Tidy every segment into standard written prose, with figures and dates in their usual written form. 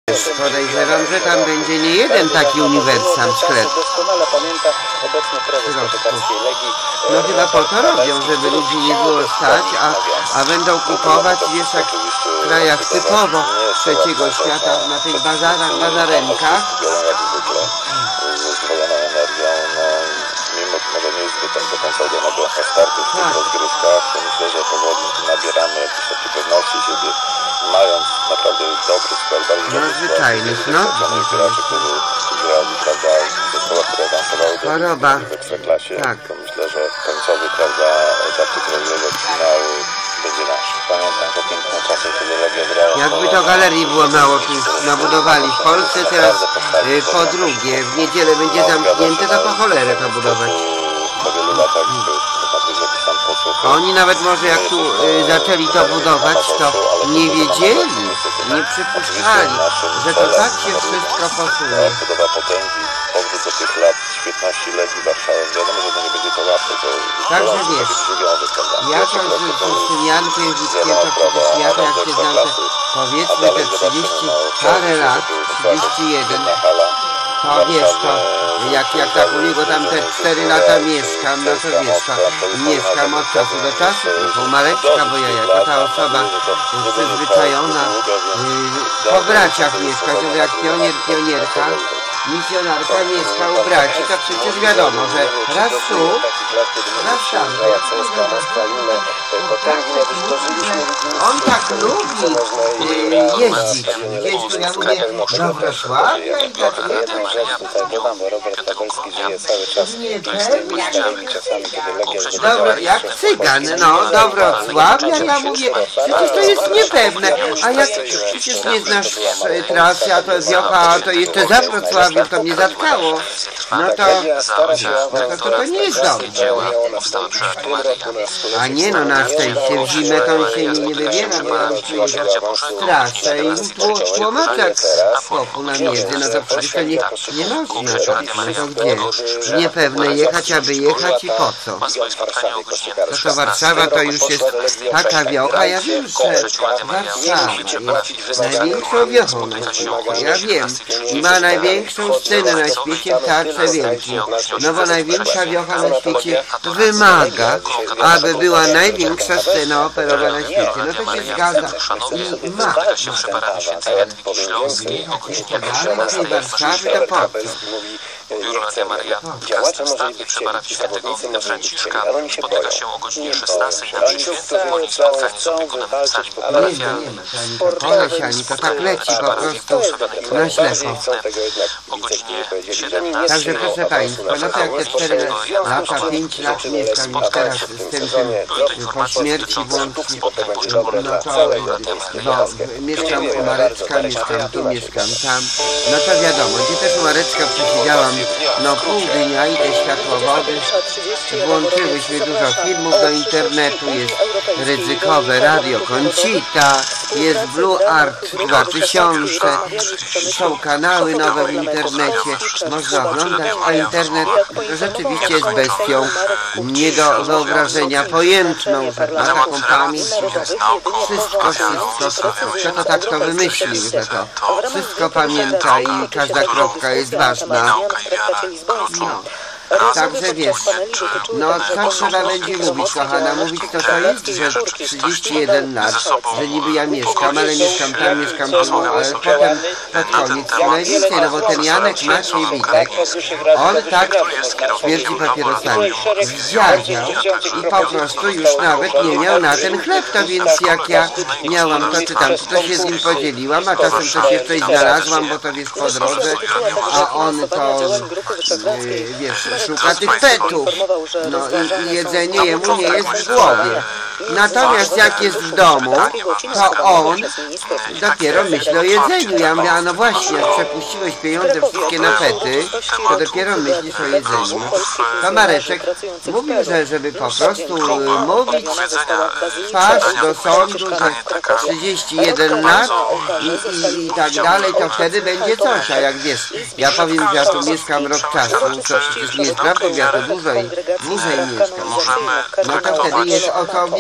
Podejrzewam, że tam będzie nie jeden taki uniwersam sklep. Doskonale pamięta obecny prezes koszykarskiej Legii. No chyba po to robią, żeby ludzi nie było stać, a będą kupować gdzieś tak w krajach typowo trzeciego świata, na tych bazarach, bazarenkach. Ze zdwojoną energią, mimo może nie jest zbyt do końca udolnego startu w tych rozgrywkach, to myślę, że powoli nabieramy jakiejś takiej pewności siebie, mając naprawdę dobry skład, bardzo dobry skład, graczy, którzy grali, prawda, w zespołach, które awansowały do w Ekstraklasie, to myślę, że końcowy, prawda, etap tytułowego finału będzie nasz. Pamiętam te piękne czasy, kiedy Legia grała. Jakby to galerii było mało tu nabudowali w Polsce, teraz po drugie, w niedzielę będzie zamknięte, to po cholerę to budować. Po wielu latach jakiś tam posłuch. Oni nawet może jak tu zaczęli to budować, to nie wiedzieli, nie przypuszczali, że to tak się wszystko posunie. Budowa potęgi, powrót do tych lat świetności Legii Warszawy. Wiadomo, że to nie będzie to łatwe. Także wiesz, ja to z tym Jankiem Wickiem to przecież ja to jak się znam, powiedzmy te 30 parę lat, 31, to wiesz, to jak tak u niego tam te 4 lata mieszkam, no to wiesz, to mieszkam od czasu do czasu, bo Mareczka, bo ja jako ta osoba przyzwyczajona po braciach mieszkać, no jak pionierka, misjonarka mieszka u braci, to przecież wiadomo, że raz tu, raz tam. On tak lubi jeździć. Gdzieś tu ja mówię do Wrocławia i tak jak cygan, no, do Wrocławia, ja mówię, przecież to jest niepewne, a jak przecież nie znasz trasy, a to jest Wiocha, a to jeszcze za Wrocławiem, to mnie zatkało, no to nie jest dobrze. A nie no, na szczęście w zimę to on się nie wybiera, bo on przyjeżdża trasę i tłumaczek skoku na miedzy, no to przecież to nie można tak, no to gdzie? Niepewne jechać, aby jechać i po co? No to Warszawa to już jest taka wiocha, ja wiem, że Warszawa jest największą wiochą na świecie, ja wiem, i ma największą scenę na świecie w Teatrze Wielkim, no bo największa wiocha na świecie wymaga, aby była największa scena operowa na świecie, no to się zgadza i ma. Tej Warszawy to po co? Biuro Radia Maria w Kastelstanie przy parafii Świętego Wita Franciszka spotyka się o godzinie 16 na mszy świętej w modlitwie spotkaniu z opiekunem psami. Parafia Polesiani, to tak leci po prostu na ślepo. O godzinie 17. Także proszę Państwa, no to jak te 4 lata, 5 lat mieszkam już teraz z tym po śmierci włącznie, no to mieszkam u Mareczka, mieszkam tu, mieszkam tam, no to wiadomo, gdzie też u Mareczka przesiedziałam no pół dnia i te światłowody, włączyłyśmy dużo filmów do internetu, jest ryzykowe Radio Conchita, jest Blue Art 2000, są kanały nowe w internecie, można oglądać, a internet rzeczywiście jest bestią nie do wyobrażenia, pojętną, że ma taką pamięć, że wszystko to tak to wymyślił, że to wszystko pamięta i każda kropka jest ważna. No. Także wiesz, no co trzeba będzie mówić, kochana, mówić to jest, że 31 lat, że niby ja mieszkam, ale mieszkam tam, mieszkam tu, ale potem pod koniec najwięcej, no bo ten Janek Maciej Witek, on tak śmierdzi papierosami, zdziadział i po prostu już nawet nie miał na ten chleb, to więc jak ja miałam to czy tam, to się z nim podzieliłam, a czasem coś jeszcze i znalazłam, bo to jest po drodze, a on to, wiesz, szuka tych petów, no i jedzenie jemu nie jest w głowie. Natomiast jak jest w domu, to on dopiero myśli o jedzeniu. Ja mówię, a no właśnie, jak przepuściłeś pieniądze wszystkie na pety, to dopiero myślisz o jedzeniu. To Mareczek mówił, że żeby po prostu mówić twarz do sądu, że 31 lat i tak dalej, to wtedy będzie coś. A jak wiesz, ja powiem, że ja tu mieszkam rok czasu, to przecież nie jest prawdą, ja tu dłużej mieszkam. No to wtedy jest o co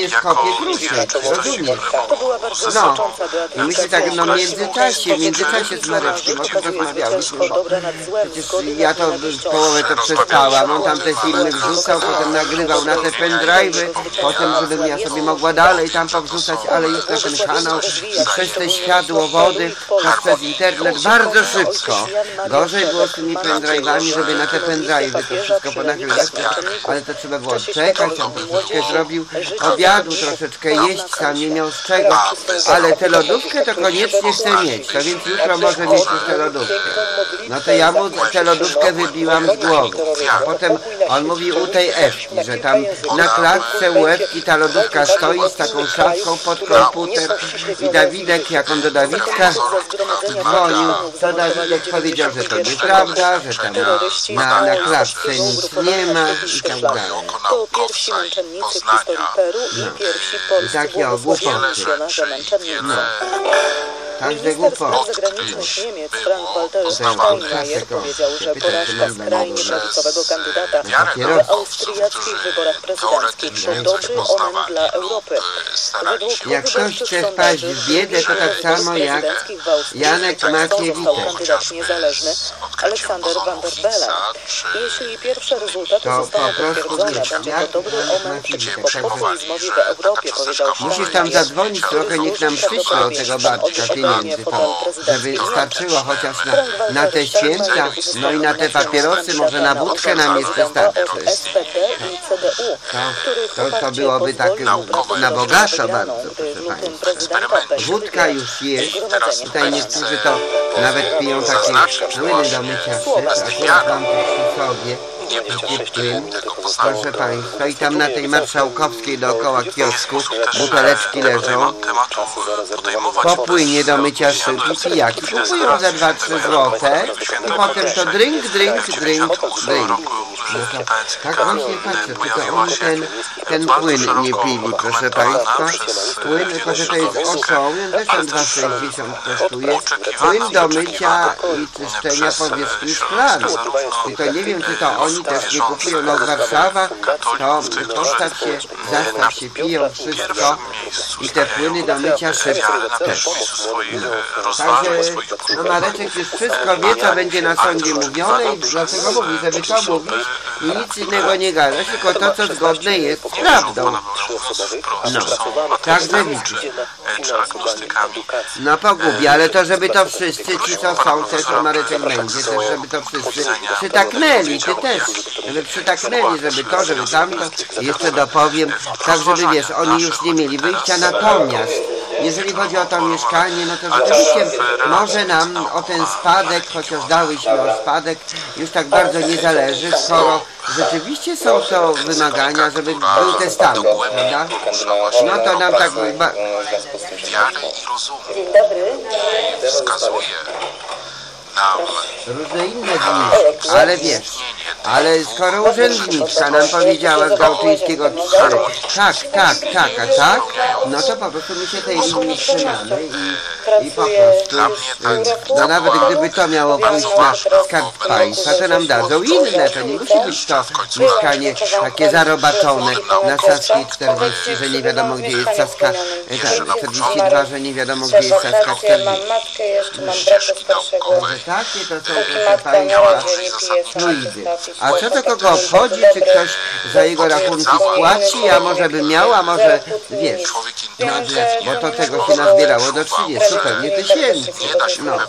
nie skopie kruszek, rozumiesz? To była bardzo No, znacząca i myśmy tak, no w międzyczasie z Mareczkiem o tym rozmawialiśmy, bo przecież ja to połowę to przespałam, on tam te filmy wrzucał, potem nagrywał na te pendrive'y, potem żebym ja sobie mogła dalej tam powrzucać, ale już na ten kanał i przez te światłowody, przez internet bardzo szybko. Gorzej było z tymi pendrive'ami, żeby na te pendrive'y to wszystko ponagrywać, ale to trzeba było czekać, on troszeczkę zrobił obiadu, troszeczkę jeść, sam nie miał z czego, ale tę lodówkę to koniecznie chce mieć, to więc jutro może mieć już tę lodówkę. No to ja mu tę lodówkę wybiłam z głowy, a potem on mówi u tej Ewki, że tam na klatce u Ewki ta lodówka stoi z taką szafką pod komputer i Dawidek, jak on do Dawidka dzwonił, to Dawidek powiedział, że to nieprawda, że tam na klatce nic nie ma i tak dalej. To pierwsi męczennicy w historii Peru i pierwsi polscy takie misjonarze męczennicy. Także Minister spraw głupoty. zagranicznych Niemiec Frank-Walter Steinmeier powiedział, że porażka skrajnie prawicowego kandydata w austriackich wyborach prezydenckich to dobry omen dla Europy. Według Jak ktoś wyborczych chce wpaść sondaży w biedę, to tak samo jak prezydenckich w Austrii Janek zwycięzcą został Mackiewicz. kandydat niezależny Aleksander Van der Bellen. Jeśli pierwsze rezultaty To zostaną po prostu potwierdzone, wiesz, będzie jak to dobry omen Mackiewicz, przeciwko także populizmowi w Europie, powiedział musisz tam zadzwonić trochę, niech nam przyśle od tego Bartka pieniędzy, żeby starczyło chociaż na te święta, no i na te papierosy, może na wódkę nam jeszcze starczy. To byłoby tak na bogato bardzo, proszę Państwa. Wódka już jest, tutaj niektórzy to nawet piją takie płyny do mycia szyb, akurat mam to przy sobie. Takie płyn, proszę Państwa, i tam na tej Marszałkowskiej dookoła kiosku buteleczki leżą. Po płynie do mycia szyb i pijaki kupują za 2-3 złote i potem to drink. No to, tak właśnie patrzę, tylko oni ten płyn nie pili, proszę Państwa. Płyn, tylko że to jest odszołem, też on 2,60 kosztuje. Płyn do mycia i czyszczenia powierzchni szklanych. Tylko nie wiem, czy to oni też nie kupują. No Warszawa, to postaw się, zastaw się, piją wszystko i te płyny do mycia szyb też. Także no Mareczek już wszystko wie, co będzie na sądzie mówione i dlatego mówi, żeby to mówić i nic innego nie gadać, tylko to, co zgodne jest z prawdą. No, także widzisz. No pogubi, ale to żeby to wszyscy, ci co są, też to Mareczek będzie, też żeby to wszyscy przytaknęli, ty też, żeby przytaknęli, żeby to, żeby tamto, jeszcze dopowiem, tak żeby wiesz, oni już nie mieli wyjścia, natomiast jeżeli chodzi o to mieszkanie, no to rzeczywiście może nam o ten spadek, chociaż dałyśmy o spadek, już tak bardzo nie zależy, skoro rzeczywiście są to wymagania, żeby był testament, prawda? No to nam tak... Dzień dobry. Wskazuje nam Różne inne zniżki, ale wiesz, ale skoro urzędniczka nam powiedziała z Gałczyńskiego 3, tak, no to po prostu my się tej linii trzymamy i po prostu, no nawet gdyby to miało pójść na Skarb Państwa, to nam dadzą inne, to nie musi być to mieszkanie takie zarobaczone na Saskiej 40, że nie wiadomo gdzie jest Saska, tak, 42, że nie wiadomo gdzie jest Saska 40. Mam matkę, jeszcze mam brata starszego. Takie to są, proszę Państwa, fluidy. A co to kogo obchodzi, czy ktoś za jego rachunki spłaci, a może by miał, a może, wiesz, nagle, bo to tego się nazbierało do 30 pewnie tysięcy. No.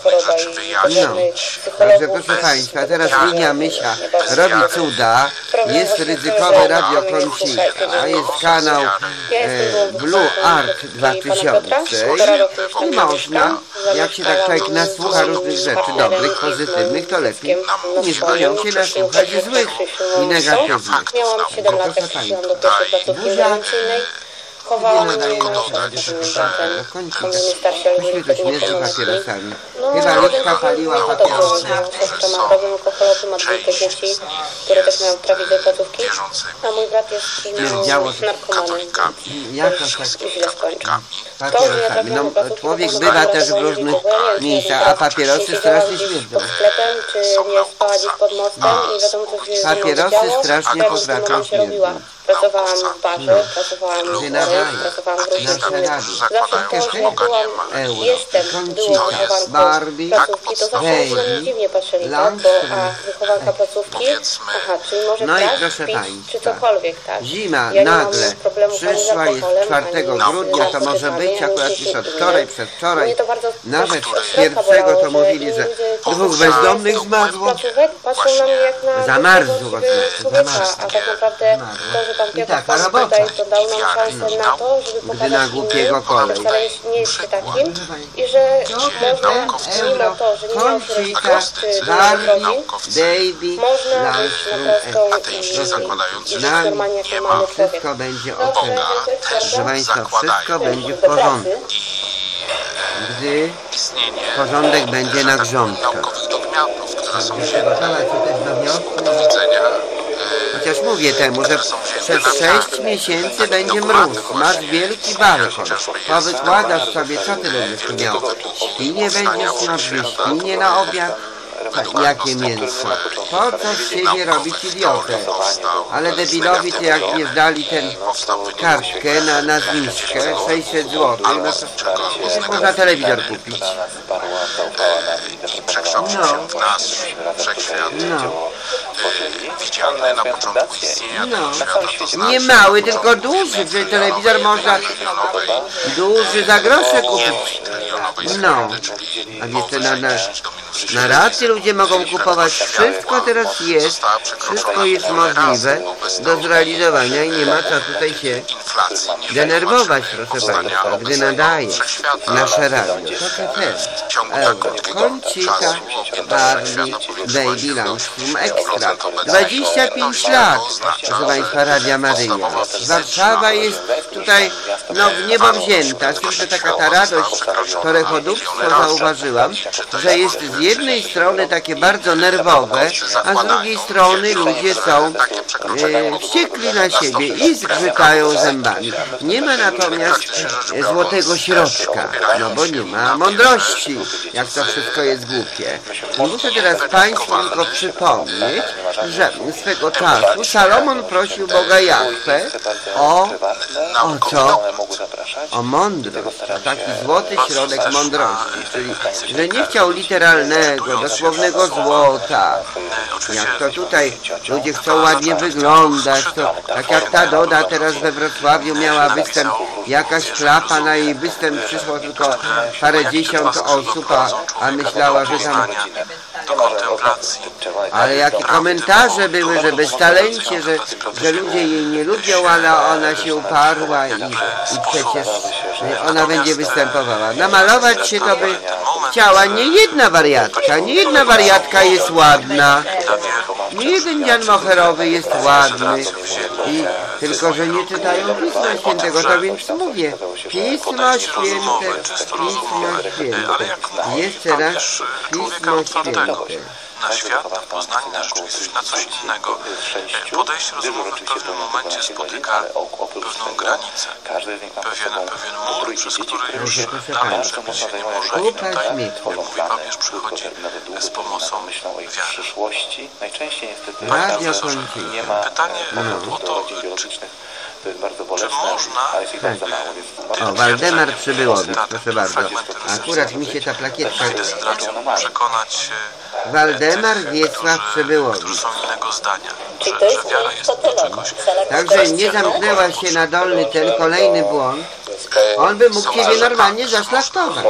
Także proszę Państwa, teraz linia Mysia robi cuda, jest ryzykowe radio Kącika, jest kanał Blue Art 2000 i można, jak się tak człowiek nasłucha różnych rzeczy dobrych, pozytywnych, to lepiej niż boją się nasłuchać złych i negatywnych. Miałam 17, przyszłam do pierwszej placówki interwencyjnej. Chowałam Nie nadaje się na przed radio bratem. końca. Oni starsi, ale Myśmy nie to wtedy nie śmierzy przejmowali. papierosami. No, Chyba Liczka paliła papierosy. Siostra ma problem alkoholowy, ma dwójkę dzieci, które też mają trafić do placówki. A mój brat jest Śmierdziało narkomanem. Jakoś tak I źle skończy. papierosami. No człowiek bywa też w różnych miejscach, a papierosy strasznie śmierdzą. Pod sklepem, czy nie spała gdzieś pod mostem i wiadomo co się Papierosy działo, strasznie a ja potrafią mama się robiła. śmierdzić. Pracowałam w barze, pracowałam w chorym, pracowałam w różnych innych. Zawsze jak byłam, była wychowanką placówki, to zawsze ludzie na mnie dziwnie patrzyli, tak? Bo wychowanka placówki, czyli może grać, pić, czy cokolwiek, tak? Zima Ja nie mam nagle problemu ani z przyszła, jest alkoholem, 4 ani grudnia, to z może być wyzwaniem, akurat ani już od z wczoraj, innym. przedwczoraj. Mnie to bardzo Nawet od środka pierwszego bolało, to mówili, że dwóch ludzie bezdomnych z zmarło. placówek patrzą na mnie jak na Zamarzło, człowieka, a tak naprawdę to, że pan Piotr taka robota. tutaj to dał nam szansę na to, żeby pokazać na głupiego innym, kolej. że wcale nie jest takim i że można, mimo to, że nie miał się rozpoczęć Barbie, David, można wyjść na prostą i żyć normalnie jak normalny człowiek. Wszystko będzie ok. Proszę Państwa, wszystko będzie w porządku, gdy porządek będzie na grządkach. Dogmiatów, które są Przygotować się też do wniosku. do widzenia. Chociaż mówię temu, że przez 6 miesięcy będzie mróz, masz wielki balkon, powykładasz sobie, co ty lubisz tu miał. Świnie będziesz miał, świnie na obiad, jakie mięso. Po co z siebie robić idiotę? Ale debilowi to jak nie zdali ten kartkę na zniżkę, 600 zł, no to już można telewizor kupić. I przekształcił się w nasz wszechświat. Widzialny na początku istnienia tego świata, to znaczy Nie mały, tylko duży, że telewizor można duży za grosze kupić. No, a jeszcze na raty ludzie mogą kupować. Wszystko teraz jest, wszystko jest możliwe do zrealizowania i nie ma co tutaj się denerwować, proszę Państwa, gdy nadaje nasze radio. To teraz. Kończyka, Barbie, Baby Langstrom Extra. 25 lat, proszę Państwa, Radia Maryja. Warszawa jest tutaj, no, w niebo wzięta. Z tym, że taka ta radość, torechodówstwo zauważyłam, że jest z jednej strony takie bardzo nerwowe, a z drugiej strony ludzie są wściekli na siebie i zgrzytają zębami. Nie ma natomiast złotego środka, no bo nie ma mądrości, jak to wszystko jest głupie. Muszę teraz Państwu tylko przypomnieć, że swego czasu Salomon prosił Boga Jahwe o co? O mądrość, o taki złoty środek mądrości, czyli że nie chciał literalnego, dosłownego złota, jak to tutaj ludzie chcą ładnie wyglądać, to tak jak ta Doda teraz we Wrocławiu miała występ, jakaś klapa, na jej występ przyszło tylko parędziesiąt osób, a myślała, że tam... Ale jakie komentarze były, że beztalencie, że ludzie jej nie lubią, ale ona się uparła i przecież ona będzie występowała. Namalować się to by chciała nie jedna wariatka, nie jedna wariatka jest ładna, nie jeden dzian moherowy jest ładny, tylko że nie czytają Pisma Świętego, to więc mówię, Pismo Święte, Pismo Święte, jeszcze raz Pismo Święte. Na świat, na poznanie, na rzeczywistość, na coś innego. Podejście rozumowe w pewnym momencie spotyka pewną granicę, pewien mur, przez który już dalej przebić się nie może. I tutaj, jak mówi papież, przychodzi z pomocą wiary. Radio kończy. Pytanie o to, czy można... O, Waldemar Przybyłowicz, proszę bardzo. Akurat mi się ta plakietka... przekonać Waldemar Wiesław Przybyłowicz. którzy są innego zdania, że wiara jest do czegoś. Także nie zamknęła się na dolny ten kolejny błąd. On by mógł ciebie normalnie zaszlachtować.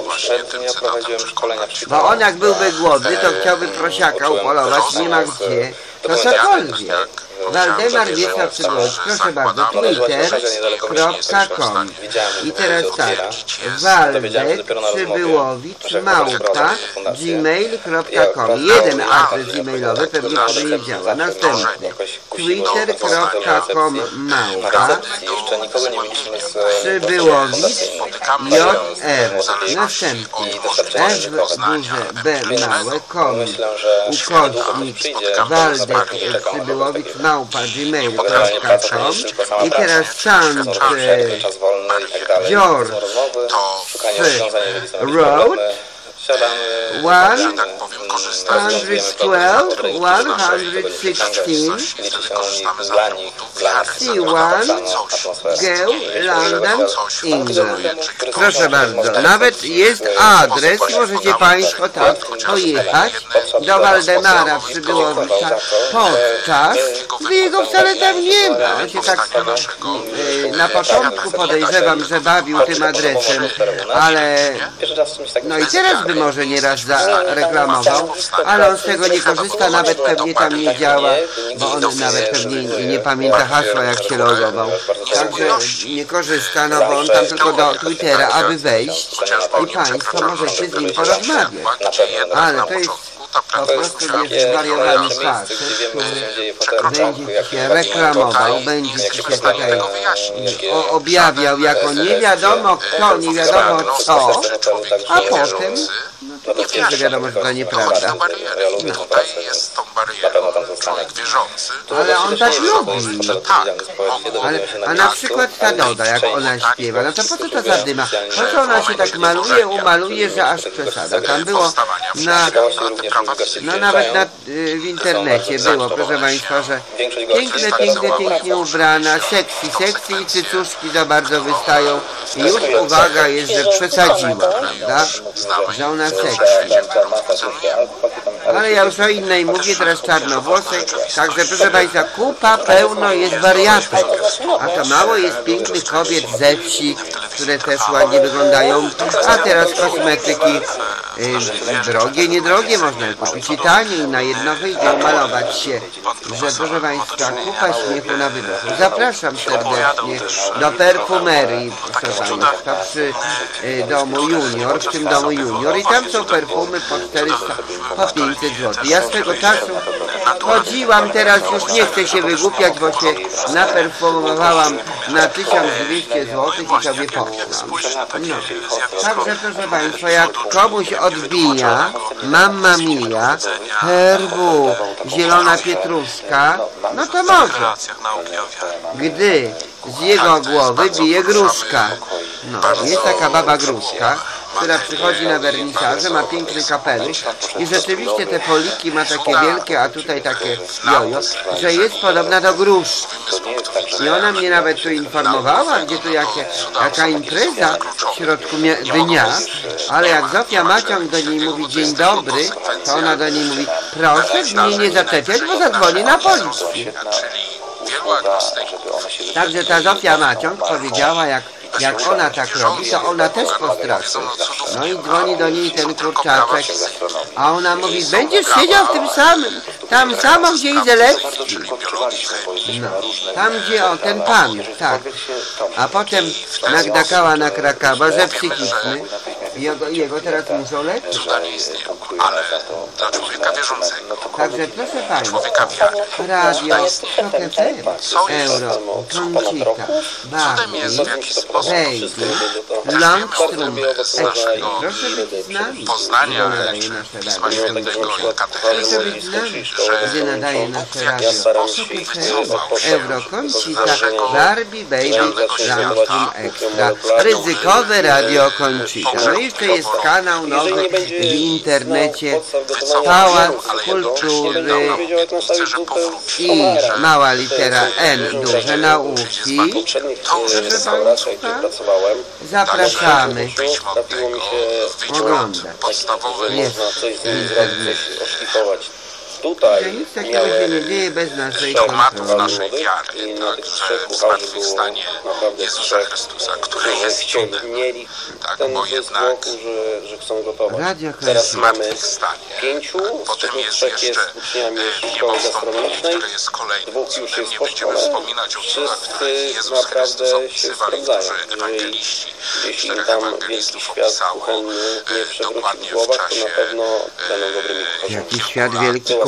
Bo on jak byłby głodny, to chciałby prosiaka upolować, nie ma gdzie. To cokolwiek. Waldemar Wiesław Przybyłowicz, proszę bardzo, twitter.com. I teraz tak, Waldek Przybyłowicz małpa gmail.com. Jeden adres e-mailowy, pewnie który nie działa. Następny twitter.com małpa Przybyłowicz JR. Następny f duże b małe com ukośnik Waldek Przybyłowicz małpa gmail.com. I teraz George Road że tak powiem, korzystać z 112, 116, wtedy korzystamy z atrybutów wiary. C1, Girl, London, England. Proszę bardzo, nawet jest adres i możecie Państwo tam pojechać do Waldemara Przybyłowicza podczas, gdy jego wcale tam nie ma. On się tak na początku podejrzewam, że bawił tym adresem, ale no i teraz by może nieraz zareklamował, ale on z tego nie korzysta, nawet pewnie tam nie działa, bo on nawet pewnie nie pamięta hasła, jak się logował. Także nie korzysta, no bo on tam tylko do Twittera, aby wejść i Państwo możecie z nim porozmawiać. Ale to jest po prostu jest zwariowany facet, który będzie się reklamował, będzie się tutaj objawiał jako nie wiadomo kto, nie wiadomo co, a potem no to przecież wiadomo, że to nieprawda. Tutaj jest tą barierą człowiek wierzący. Ale on tak lubi. Tak, A na przykład ta Doda, jak ona śpiewa, no to po co to zadyma? Po co ona się tak maluje, umaluje, że aż przesada. Tam było nawet w internecie było, proszę Państwa, że pięknie ubrana, sexy i cycuszki za bardzo wystają i już uwaga jest, że przesadziła, prawda? Że ona sexy. Ale ja już o innej mówię, teraz czarnowłosej, także proszę Państwa, kupa pełno jest wariatek, a to mało jest pięknych kobiet ze wsi, które też ładnie wyglądają, a teraz kosmetyki drogie, niedrogie można je kupić i taniej, na jedno wyjdzie, umalować się, że proszę Państwa, kupa śmiechu na wydechu. Zapraszam serdecznie do perfumerii, proszę Państwa, przy domu Junior, w tym domu Junior i tam są perfumy po 400, po 500 zł. Ja z tego czasu chodziłam, teraz już nie chcę się wygłupiać, bo się naperfumowałam na 1200 zł i sobie poszłam. No. Także proszę Państwa, jak komuś odbija Mamma Mia, herbu, zielona pietruszka, no to może. Gdy z jego głowy bije gruszka. No, jest taka baba gruszka, która przychodzi na wernisaże, ma piękny kapelusz i rzeczywiście te poliki ma takie wielkie, a tutaj takie jojo, że jest podobna do gruszki. I ona mnie nawet tu informowała, gdzie tu jaka impreza w środku dnia, ale jak Zofia Maciąg do niej mówi dzień dobry, to ona do niej mówi proszę mnie nie zaczepiać, bo zadzwoni na policję. Także ta Zofia Maciąg powiedziała, jak ona tak robi, to ona też postraszy. No i dzwoni do niej ten kurczaczek, a ona mówi, będziesz siedział w tym samym, tam samo gdzie i Zelecki. No, tam gdzie ten pan, tak. A potem nagdakała na Krakawa, że psychiczny, jego teraz muszą leczyć. Ale dla człowieka wierzącego, także proszę Państwa, radio, trochę euro, Koncita, Barbie, Baby, Langstrom, proszę być z nami, Poznania Pisma Świętego i katechezy, gdzie nadaje nasze radio, euro, Koncita, Barbie, Baby, Langstrom Extra, ryzykowe radio Koncita. No i jeszcze jest kanał nowy w internecie, Pałac Kultury i mała litera N, duże nauki. Zapraszamy oglądać. Jest w internecie. Że nic takiego się nie dzieje bez naszej dogmatów naszej wiary, także zmartwychwstanie Jezusa Chrystusa, który jest cudem. Tak, bo jednak Radio teraz zmartwychwstanie. Potem jest jeszcze niebowstąpienie, które jest kolejnym cudem. Nie będziemy wspominać o cudach, które Jezus Chrystus opisywał i którzy ewangeliści, 4 ewangelistów opisało dokładnie w czasie jaki świat wielki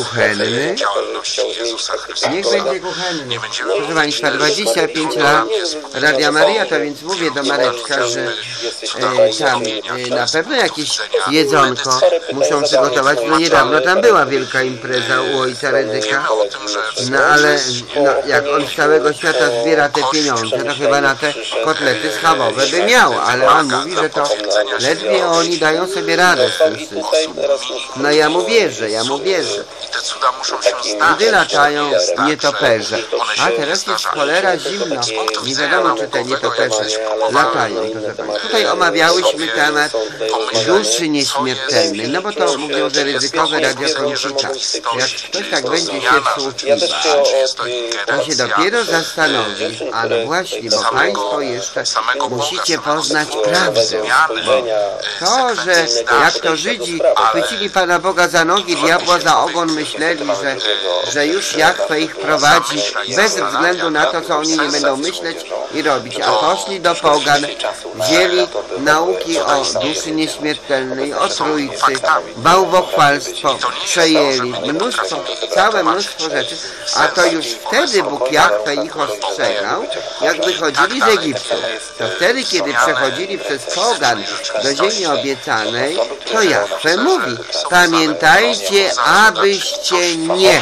kuchenny. działalności Jezusa Chrystusa. Niech będzie kuchenny. Nie będziemy Proszę Państwa, 25 lat Radia Maryja, to więc mówię do Mareczka, że tam na pewno jakieś jedzonko muszą przygotować. No niedawno tam była wielka impreza u ojca Rydzyka. No ale no, jak on z całego świata zbiera te pieniądze, to chyba na te kotlety schabowe by miał, ale on mówi, że to ledwie oni dają sobie radę z tym wszystkim. No ja mu wierzę. I te cuda muszą się Gdy latają nietoperze, a teraz jest cholera zimno, nie wiadomo czy te nietoperze latają. Tutaj omawiałyśmy temat duszy nieśmiertelnej, no bo to mówią, że ryzykowe radiokonika. Jak ktoś tak będzie się wsłuchiwał, to się dopiero zastanowi, ale właśnie, bo Państwo jeszcze musicie poznać prawdę. Bo to, że jak to Żydzi chwycili Pana Boga za nogi, diabła za ogon, myśleli, że już Jahwe ich prowadzi bez względu na to, co oni nie będą myśleć i robić. A poszli do pogan, wzięli nauki o duszy nieśmiertelnej, o Trójcy, bałwochwalstwo przejęli, całe mnóstwo rzeczy, a to już wtedy Bóg Jahwe ich ostrzegał, jak wychodzili z Egiptu. To wtedy, kiedy przechodzili przez pogan do ziemi obiecanej, to Jahwe mówi: pamiętajcie, abyście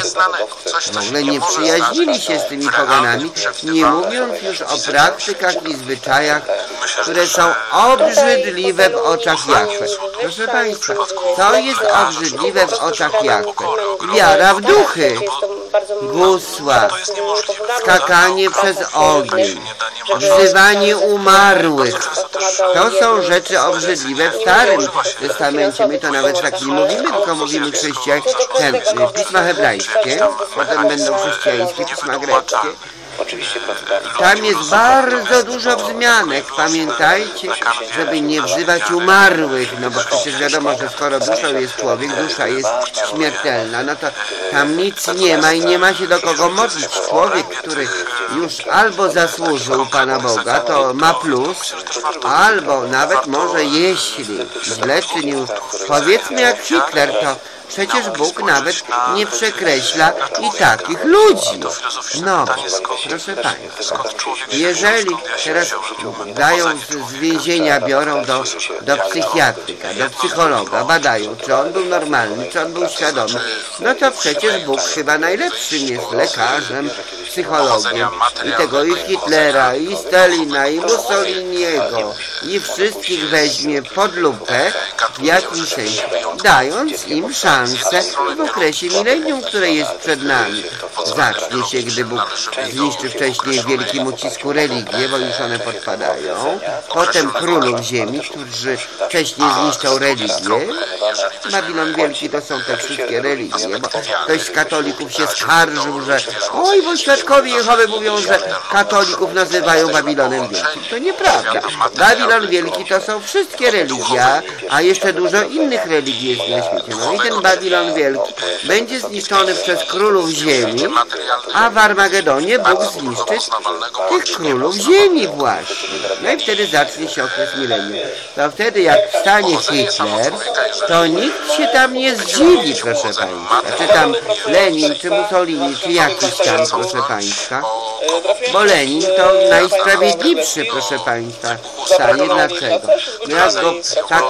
w ogóle nie przyjaźnili się z tymi poganami, nie mówiąc już o praktykach i zwyczajach, które są obrzydliwe w oczach Jahwe. Proszę Państwa, co jest obrzydliwe w oczach Jahwe? Wiara w duchy, gusła, skakanie przez ogień, wzywanie umarłych. To są rzeczy obrzydliwe w Starym Testamencie. My to nawet tak nie mówimy, tylko mówimy pisma hebrajskie, potem będą chrześcijańskie pisma greckie. Tam jest bardzo dużo wzmianek. Pamiętajcie, żeby nie wzywać umarłych, no bo przecież wiadomo, że skoro duszą jest człowiek, dusza jest śmiertelna, no to tam nic nie ma i nie ma się do kogo modlić. Człowiek, który już albo zasłużył Pana Boga, to ma plus, albo nawet może jeśli źle czynił, powiedzmy jak Hitler, to przecież Bóg nawet nie przekreśla i takich ludzi. No, proszę Państwa, jeżeli teraz dają z więzienia, biorą do psychiatryka, do psychologa, badają, czy on był normalny, czy on był świadomy, no to przecież Bóg chyba najlepszym jest lekarzem, psychologiem i tego i Hitlera, i Stalina, i Mussoliniego, i wszystkich weźmie pod lupę w jakimś sensie, dając im szansę w okresie milenium, które jest przed nami. Zacznie się, gdy Bóg zniszczy wcześniej w wielkim ucisku religię, bo już one podpadają. Potem królów ziemi, którzy wcześniej zniszczą religię. Babilon Wielki to są te wszystkie religie, bo ktoś z katolików się skarżył, że oj, bo świadkowie Jehowy mówią, że katolików nazywają Babilonem Wielkim. To nieprawda. Babilon Wielki to są wszystkie religie, a jeszcze dużo innych religii jest na świecie. No i ten Babilon Wielki będzie zniszczony przez królów ziemi, a w Armagedonie Bóg zniszczy tych królów ziemi właśnie. No i wtedy zacznie się okres milenium. To wtedy jak wstanie Hitler, to nikt się tam nie zdziwi, proszę Państwa. Czy tam Lenin, czy Mussolini, czy jakiś tam, proszę Państwa. Bo Lenin to najsprawiedliwszy, proszę Państwa, stanie. Dlaczego? No jak go tak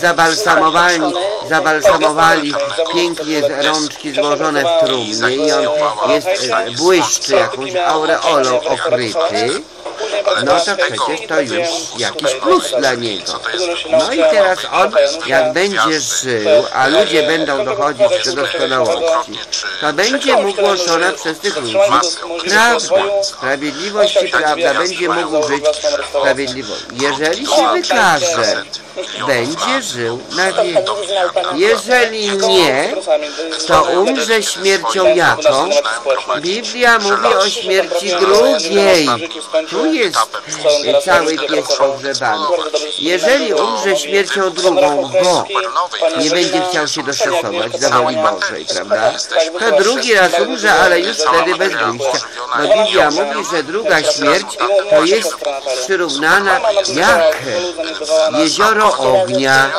zabalsamowali pięknie rączki złożone w trumnie i on błyszczy jakąś aureolą okryty, no to przecież to już jakiś plus dla niego. No i teraz on, jak będzie żył, a ludzie będą dochodzić do doskonałości, to będzie mu głoszona przez tych ludzi prawda, sprawiedliwość i prawda, będzie mógł żyć sprawiedliwość. Jeżeli się wykaże, będzie żył na wieki. Jeżeli nie, to umrze śmiercią jaką? Biblia mówi o śmierci drugiej. Tu jest cały pies pogrzebany. Jeżeli umrze śmiercią drugą, bo nie będzie chciał się dostosować do woli Bożej, prawda? To drugi raz umrze, ale już wtedy bez wyjścia. No Biblia mówi, że druga śmierć to jest przyrównana jak jezioro jezioro ognia,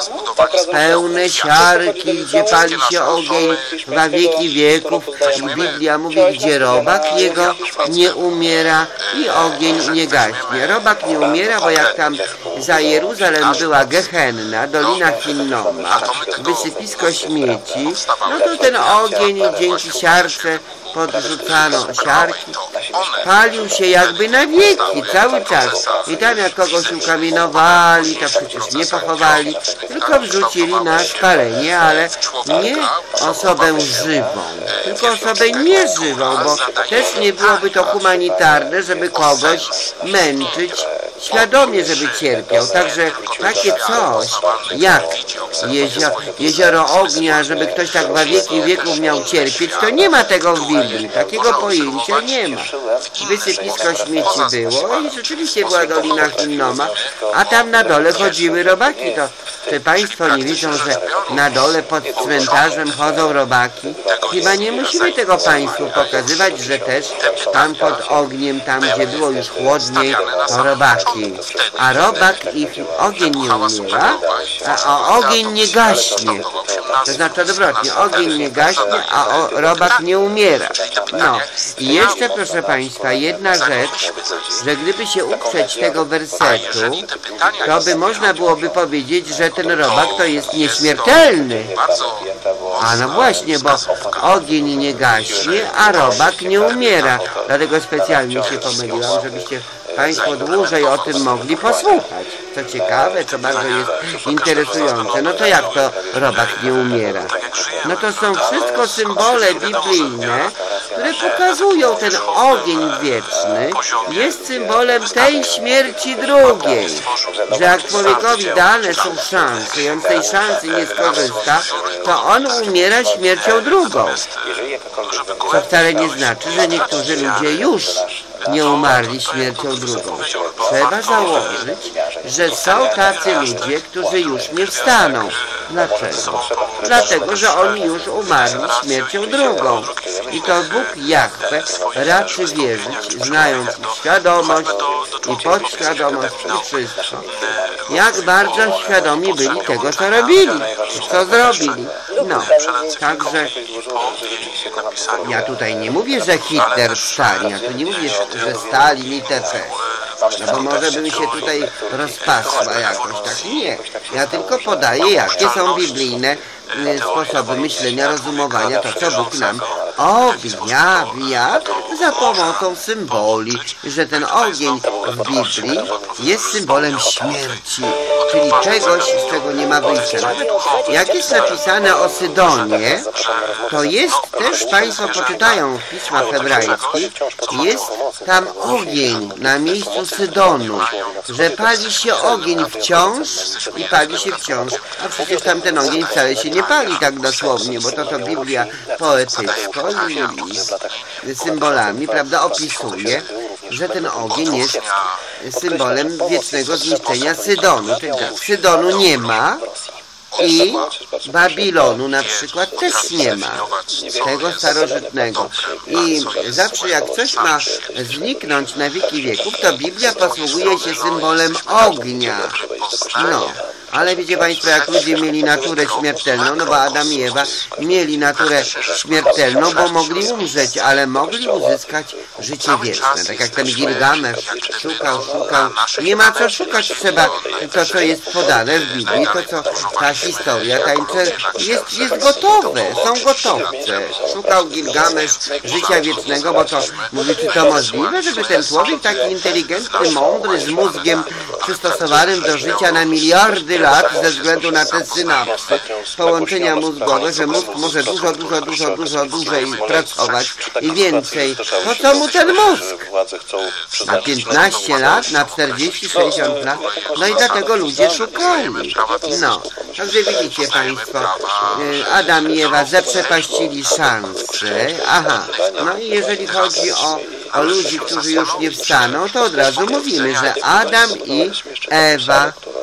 pełne siarki, gdzie pali się ogień na wieki wieków. I Biblia mówi, gdzie robak jego nie umiera i ogień nie gaśnie. Robak nie umiera, bo jak tam za Jeruzalem była Gehenna, Dolina Hinnoma, wysypisko śmieci, no to ten ogień dzięki siarce podrzucano siarki, palił się jakby na wieki, cały czas. I tam jak kogoś ukamienowali, to przecież nie pochowali, tylko wrzucili na spalenie, ale nie osobę żywą, tylko osobę nieżywą, bo też nie byłoby to humanitarne, żeby kogoś męczyć świadomie, żeby cierpiał. Także takie coś jak jezioro ognia, żeby ktoś tak na wieki wieków miał cierpieć, to nie ma tego w Biblii. Takiego pojęcia nie ma. Wysypisko śmieci było i rzeczywiście była Dolina Hinnoma, a tam na dole chodziły robaki. To czy Państwo nie widzą, że na dole pod cmentarzem chodzą robaki? Chyba nie musimy tego Państwu pokazywać, że też tam pod ogniem, tam gdzie było już chłodniej, to robaki. A robak i ogień nie umiera, a ogień nie gaśnie. To znaczy odwrotnie, ogień nie gaśnie, a robak nie umiera. No i jeszcze, proszę Państwa, jedna rzecz, że gdyby się uprzeć tego wersetu, to by można byłoby powiedzieć, że ten robak to jest nieśmiertelny. A no właśnie, bo ogień nie gaśnie, a robak nie umiera. Dlatego specjalnie się pomyliłam, żebyście Państwo dłużej o tym mogli posłuchać. Co ciekawe, co bardzo jest interesujące. No to jak to robak nie umiera? No to są wszystko symbole biblijne, które pokazują ten ogień wieczny. Jest symbolem tej śmierci drugiej. Że jak człowiekowi dane są szanse i on z tej szansy nie skorzysta, to on umiera śmiercią drugą. Co wcale nie znaczy, że niektórzy ludzie już nie umarli śmiercią drugą. Trzeba założyć, że są tacy ludzie, którzy już nie wstaną. Dlaczego? Dlatego, że oni już umarli śmiercią drugą. I to Bóg Jahwe raczy wierzyć, znając ich świadomość i podświadomość i wszystko. Jak bardzo świadomi byli tego, co robili, co zrobili. No, także ja tutaj nie mówię, że Hitler wstanie, ja tu nie mówię, że Stalin itp. No bo może bym się tutaj rozpasła jakoś, tak nie. Ja tylko podaję, jakie są biblijne sposoby myślenia, rozumowania, to co Bóg nam objawia za pomocą symboli, że ten ogień w Biblii jest symbolem śmierci, czyli czegoś, z czego nie ma wyjścia. Nawet jak jest napisane o Sydonie, to jest też, Państwo poczytają w pismach hebrajskich, jest tam ogień na miejscu Sydonu, że pali się ogień wciąż i pali się wciąż, a przecież tam ten ogień wcale się nie pali tak dosłownie, bo to Biblia poetycko i symbolami, prawda, opisuje, że ten ogień jest symbolem wiecznego zniszczenia Sydonu. Czyli tak, Sydonu nie ma i Babilonu na przykład też nie ma, tego starożytnego. I zawsze jak coś ma zniknąć na wieki wieków, to Biblia posługuje się symbolem ognia. No. Ale wiecie Państwo, jak ludzie mieli naturę śmiertelną, no bo Adam i Ewa mieli naturę śmiertelną, bo mogli umrzeć, ale mogli uzyskać życie wieczne. Tak jak ten Gilgamesz szukał. Nie ma co szukać, trzeba to, co jest podane w Biblii, to, co ta historia tańczy, jest gotowe, są gotowce. Szukał Gilgamesz życia wiecznego, bo to mówi, czy to możliwe, żeby ten człowiek taki inteligentny, mądry, z mózgiem przystosowanym do życia na miliardy lat ze względu na te synapsy, połączenia mózgowe, że mózg może dużo dłużej pracować i więcej. Po co mu ten mózg? Na 15 lat, na 40-60 lat, no i dlatego ludzie szukali. No, także widzicie Państwo, Adam i Ewa zaprzepaścili szansę. Aha, no i jeżeli chodzi o ludzi, którzy już nie wstaną, to od razu mówimy, że Adam i Ewa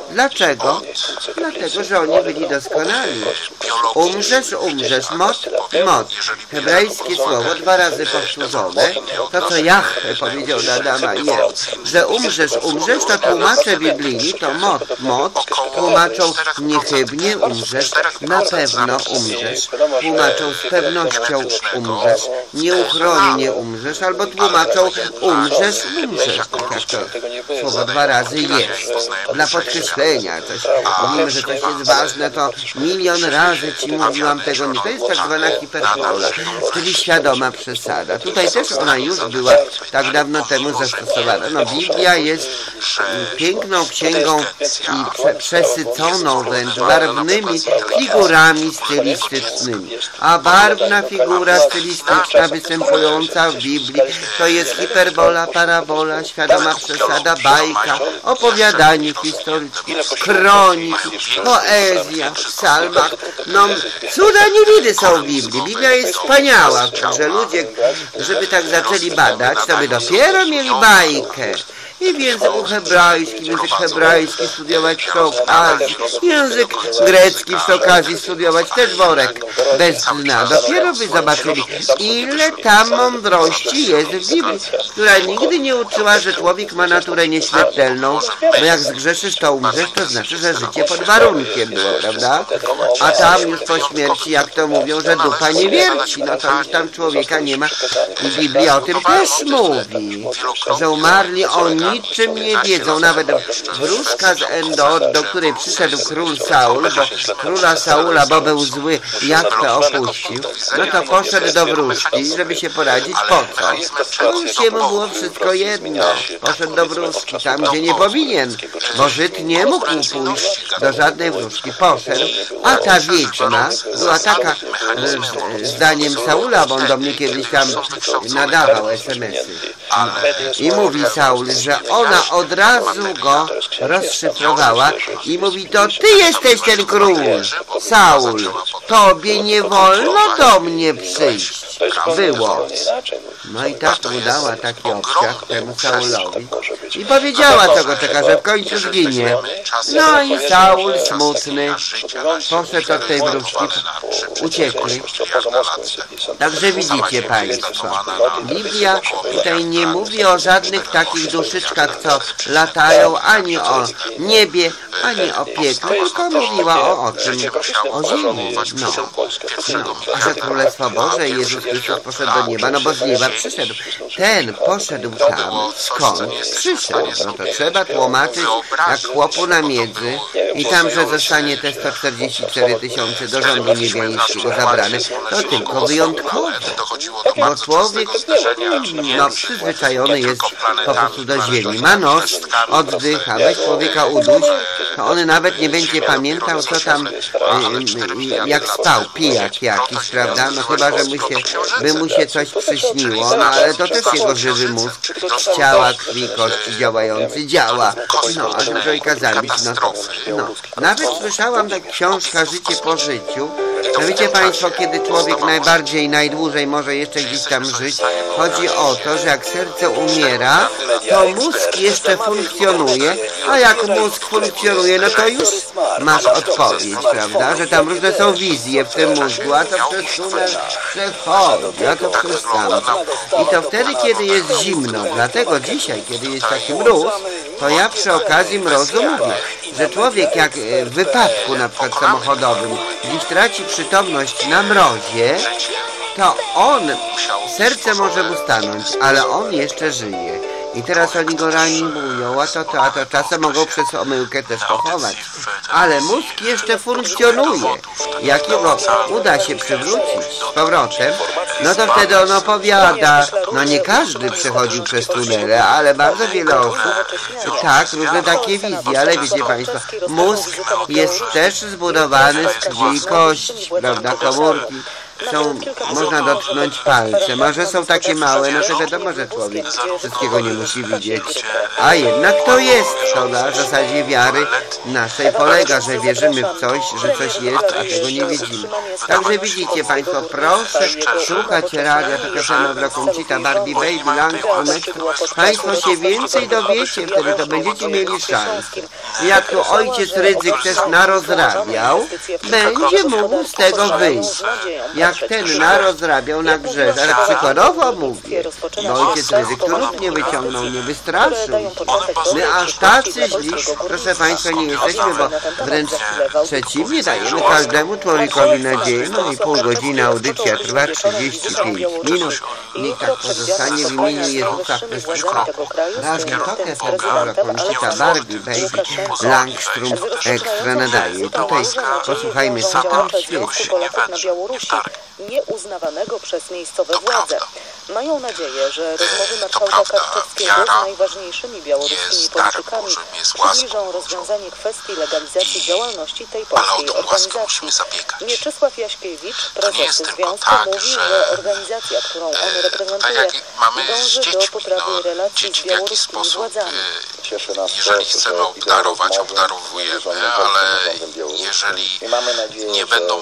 Dlaczego? Dlatego, że oni byli doskonali. Umrzesz, mod. Hebrajskie słowo 2 razy powtórzone. To, co Jahwe powiedział do Adama i Ewy, że umrzesz, to tłumacze biblijni, to mod, tłumaczą niechybnie umrzesz, na pewno umrzesz, tłumaczą z pewnością umrzesz, nieuchronnie umrzesz, albo tłumaczą umrzesz, tak jak to słowo 2 razy jest. Dla podkreślenia coś. Mówimy, że coś jest ważne, to milion razy ci mówiłam tego nie. To jest tak zwana hiperbola, czyli świadoma przesada. Tutaj też ona już była tak dawno temu zastosowana. No Biblia jest piękną księgą i przesyconą wręcz barwnymi figurami stylistycznymi. A barwna figura stylistyczna występująca w Biblii to jest hiperbola, parabola, świadoma przesada, bajka, opowiadanie historyczne, kroniki, poezja w psalmach. No cuda niewidy są w Biblii. Biblia jest wspaniała, że ludzie, żeby tak zaczęli badać, to by dopiero mieli bajkę. I w języku hebrajskim, język hebrajski studiować przy okazji, język grecki przy okazji studiować, też worek bez dna. Dopiero by zobaczyli, ile tam mądrości jest w Biblii, która nigdy nie uczyła, że człowiek ma naturę nieśmiertelną, bo jak zgrzeszysz, to umrzesz, to znaczy, że życie pod warunkiem było, prawda? A tam już po śmierci, jak to mówią, że dupa nie wierci, no to już tam człowieka nie ma. I Biblia o tym też mówi, że umarli oni niczym nie wiedzą, nawet wróżka z Endor, do której przyszedł król Saul, do króla Saula, bo był zły, Jahwe opuścił, no to poszedł do wróżki, żeby się poradzić, po co? No już jemu było wszystko jedno, poszedł do wróżki, tam gdzie nie powinien, bo Żyd nie mógł pójść do żadnej wróżki, poszedł, a ta wiedźma była taka, zdaniem Saula, bo on do mnie kiedyś tam nadawał SMS-y, i mówi Saul, że ona od razu go rozszyfrowała i mówi, to ty jesteś ten król, Saul, tobie nie wolno do mnie przyjść. Było. No i tak mu dała taki obciach temu Saulowi i powiedziała, co go czeka, że w końcu zginie. No i Saul smutny poszedł od tej wróżki, uciekli. Także widzicie państwo, Biblia tutaj nie mówi o żadnych takich duszyczkach, co latają ani o niebie, ani o piekle, tylko mówiła o czym? O ziemi. No. A że Królestwo Boże i Jezus Chrystus poszedł do nieba, no bo z nieba przyszedł. Ten poszedł tam, skąd przyszedł. No to trzeba tłumaczyć jak chłopu na miedzy i tam, że zostanie te 144 000 do rządu niebiańskiego zabrane, to tylko wyjątkowo. Bo człowiek przyzwyczajony jest po prostu do ziemi. Ma nos, oddycha, weź człowieka uduś, to on nawet nie będzie pamiętał, co tam, jak spał, pijak jakiś, prawda? No chyba, że by mu się coś przyśniło, no ale to też jego żywy mózg, ciała, krwi, kości działający, działa. No, a dużo zabić, no. Nawet słyszałam tak książka Życie po życiu. No wiecie państwo, kiedy człowiek najdłużej może jeszcze gdzieś tam żyć, chodzi o to, że jak serce umiera, to mózg jeszcze funkcjonuje, a jak mózg funkcjonuje, no to już masz odpowiedź, prawda, że tam różne są wizje w tym mózgu, a to przez tunel przechodzi, a to przez tamto. I to wtedy, kiedy jest zimno, dlatego dzisiaj, kiedy jest taki mróz, to ja przy okazji mrozu mówię, że człowiek jak w wypadku na przykład samochodowym gdzieś traci przytomność na mrozie, to serce może mu stanąć, ale on jeszcze żyje. I teraz oni go reanimują, a to czasem mogą przez omyłkę też pochować. Ale mózg jeszcze funkcjonuje. Jak jego uda się przywrócić z powrotem, no to wtedy on opowiada, no nie każdy przechodził przez tunele, ale bardzo wiele osób, tak, różne takie wizje, ale wiecie państwo, mózg jest też zbudowany z krwi i kości, prawda, komórki można dotknąć palce. Może są takie małe, no to wiadomo, że człowiek wszystkiego nie musi widzieć. A jednak to jest. To na zasadzie wiary naszej polega, że wierzymy w coś, że coś jest, a tego nie widzimy. Także widzicie Państwo, proszę szukać radia, to piosenka dla Conchita, Barbie, Baby, Langstrom Extra. Państwo się więcej dowiecie, wtedy to będziecie mieli szansę. Jak tu ojciec Rydzyk też narozrabiał, będzie mógł z tego wyjść. Jak ten narozrabiał na grzeże, ale przykładowo mówię, bo ojciec Rydzyk tu lub nie wyciągnął, nie wystraszył. My aż tacy źli, proszę Państwa, nie jesteśmy, bo wręcz przeciwnie, dajemy każdemu człowiekowi nadzieję. No i pół godziny audycja trwa 35 minut. Niech tak pozostanie w imieniu Jezusa Chrystusa. Radio Tok FM, Conchita, Barbie, Baby, Langstrom Extra nadaje. Tutaj posłuchajmy, co tam świeci. na Białorusi, nieuznawanego przez miejscowe władze. Mają nadzieję, że rozmowy marszałka Karczewskiego z najważniejszymi białoruskimi politykami przybliżą rozwiązanie kwestii legalizacji działalności tej polskiej organizacji. Mieczysław Jaśkiewicz, prezes związku, mówi, że organizacja, którą on reprezentuje, dąży do poprawy relacji z białoruskimi władzami. Jeżeli chcemy obdarować, obdarowujemy, ale jeżeli nie będą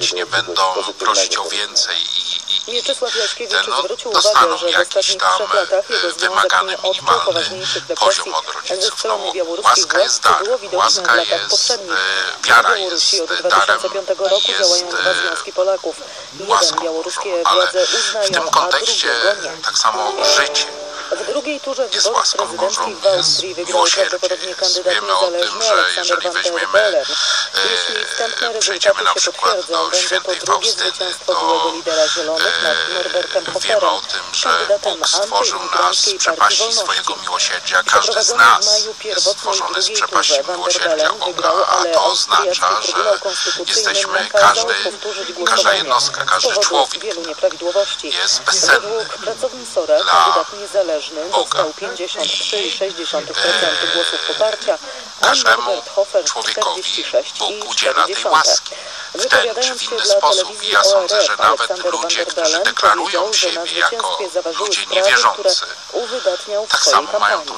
prosić o więcej Mieczysław Jaśkiewicz zwrócił uwagę, że w ostatnich 3 latach jego związek nie odczuł poważniejszych represji ze strony białoruskich władz, co było widoczne w latach poprzednich. W Białorusi od 2005 roku działają 2 związki Polaków. Jeden białoruskie władze uznają, a drugiego nie. Tak samo życie. W drugiej turze wyborów prezydenckich w Austrii wygrał prawdopodobnie kandydat niezależny Aleksander Van der Bellen. Jeśli wstępne rezultaty się potwierdzą, będzie to drugie zwycięstwo byłego lidera Zielonych nad Norbertem Hoferem, kandydatem antyimigranckiej Partii Wolności. Przeprowadzony w maju pierwotnej drugiej turze Van der Bellen wygrał, ale austriacki Trybunał Konstytucyjny nakazał powtórzyć głosowanie z powodu wielu nieprawidłowości. Według pracowni SORA kandydat niezależny dostał 53,6% głosów poparcia, a Norbert Hofer 46,4%. Wypowiadając się dla telewizji ORF, Aleksander Van der Bellen powiedział, że na zwycięstwie zaważyły sprawy, które uwydatniał w swojej kampanii.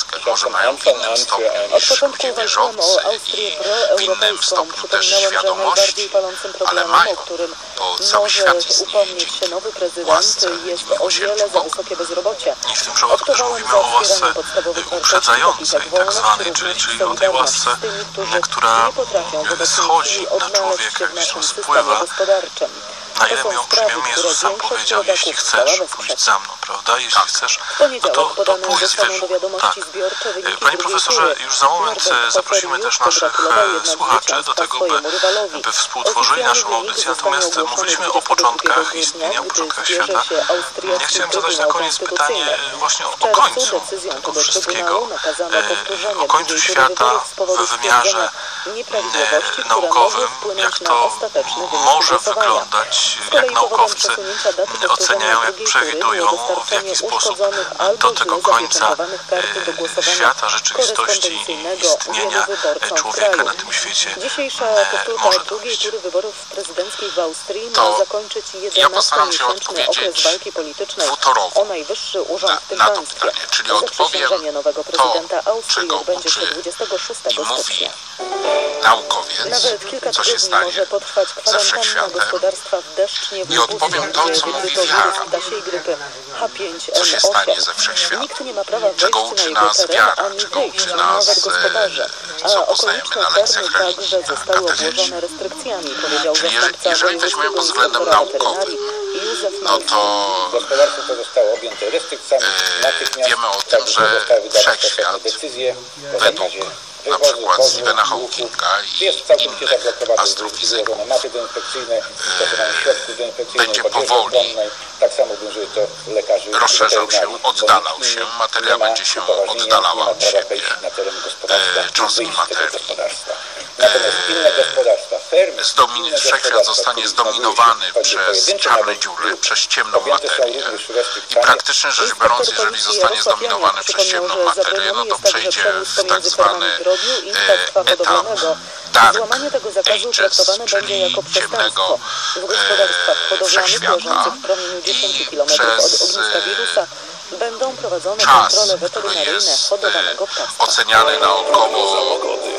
Od początku walczyłem o Austrię proeuropejską. Przypominałem, że najbardziej palącym problemem, o którym może upomnieć się nowy prezydent, jest o wiele za wysokie bezrobocie. Optowałem za wspieraniem podstawowych wartości, takich jak wolność, równość, solidarność z tymi, którzy nie potrafią w obecnej chwili odnaleźć się w naszym systemie gospodarczym. Na ile mi ją przyjmiemy, Jezus sam powiedział, jeśli chcesz, pójdź za mną, prawda? Jeśli chcesz, no to pójdź, tak. Panie profesorze, już za moment zaprosimy też naszych słuchaczy do tego, by współtworzyli naszą audycję, natomiast mówiliśmy o początkach istnienia, o początkach świata. Ja chciałem zadać na koniec pytanie właśnie o końcu tego wszystkiego, o końcu świata w wymiarze naukowym, jak to może wyglądać, jak naukowcy oceniają, jak przewidują, w jaki sposób do tego końca świata, rzeczywistości istnienia człowieka na tym świecie może dojść. Tury wyborów prezydenckich w Austrii ma zakończyć 11-miesięczny okres walki politycznej o najwyższy urząd w tym państwie. Zaprzysiężenie nowego prezydenta Austrii odbędzie się 26 stycznia. Naukowiec, Nawet kilka tygodni może potrwać kwarantanna gospodarstwa w deszcz i odpowiem to, co mówi wiara. Co się stanie ze wszechświatem? Nikt nie ma prawa wejść Czego na uczy jego nas teren, wiara? ani Czego wyjść uczy na nas, nawet gospodarze. co A poznajemy okoliczne na lekcjach fermy religii, także zostały obłożone restrykcjami, powiedział Czyli zastępca jeżeli weźmiemy pod wojewódzkiego względem inspektora naukowym, weterynarii Józef no to Gospodarstwo to zostało objęte restrykcjami. wiemy o tym, że wszechświat według na przykład Stephena Hawkinga i innych astrofizyków będzie powoli rozszerzał się, oddalał się, materia będzie się oddalała od siebie, cząstki materii. Wszechświat zostanie zdominowany przez czarne dziury, przez ciemną materię i praktycznie rzecz biorąc, jeżeli zostanie zdominowany przez ciemną materię, no to przejdzie w tak zwany etap dark Złamanie tego zakazu ages, traktowane będzie czyli jako przestępstwo. W gospodarstwach hodowlanych wszechświata leżących w promieniu 10 i km od przez ogniska wirusa będą prowadzone czas, kontrole który weterynaryjne jest hodowanego ptactwa. oceniany na około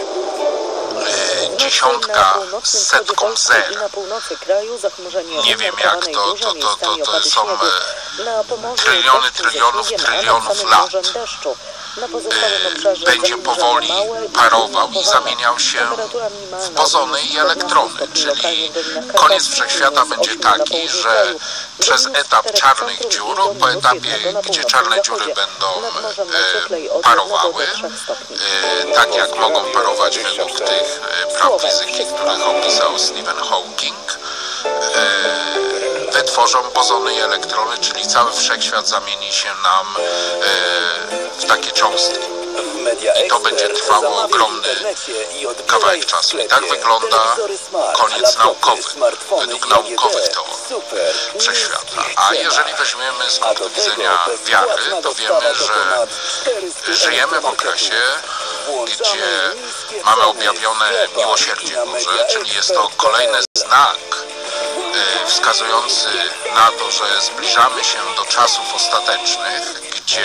dziesiątka, setką zer. I na północy kraju zachmurzenie Nie wiem, jak umiarkowanej to burzy, miejscami opady są śniegu. Na Pomorzu tryliony, deszcz ze trylionów, śniegiem, a nad trylionów samym lat. morzem deszczu. Na pozostałym obszarze Będzie zachmurzenie powoli małe i parował i powolne. zamieniał się Temperatura minimalna w bozony i elektrony, czyli koniec wszechświata będzie taki, że przez etap czarnych dziur, po etapie, gdzie czarne dziury będą parowały, tak jak mogą parować według tych praw fizyki, których opisał Stephen Hawking, wytworzą bozony i elektrony, czyli cały wszechświat zamieni się nam w takie cząstki. I to będzie trwało ogromny kawałek czasu. I tak wygląda koniec naukowy, według naukowych teorii wszechświata. A jeżeli weźmiemy z punktu widzenia wiary, to wiemy, że żyjemy w okresie, gdzie mamy objawione miłosierdzie Boże, czyli jest to kolejny znak wskazujący na to, że zbliżamy się do czasów ostatecznych,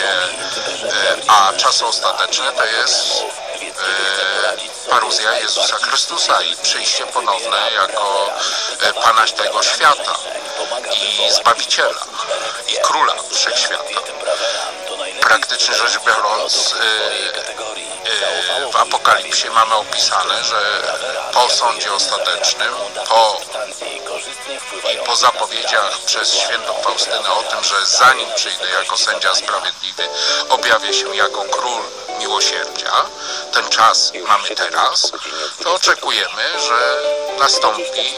a czasy ostateczne to jest paruzja Jezusa Chrystusa i przyjście ponowne jako Pana tego świata i Zbawiciela i Króla Wszechświata. Praktycznie rzecz biorąc, w Apokalipsie mamy opisane, że po sądzie ostatecznym, po zapowiedziach przez świętą Faustynę o tym, że zanim przyjdę jako sędzia sprawiedliwy, objawię się jako król miłosierdzia, ten czas mamy teraz, to oczekujemy, że nastąpi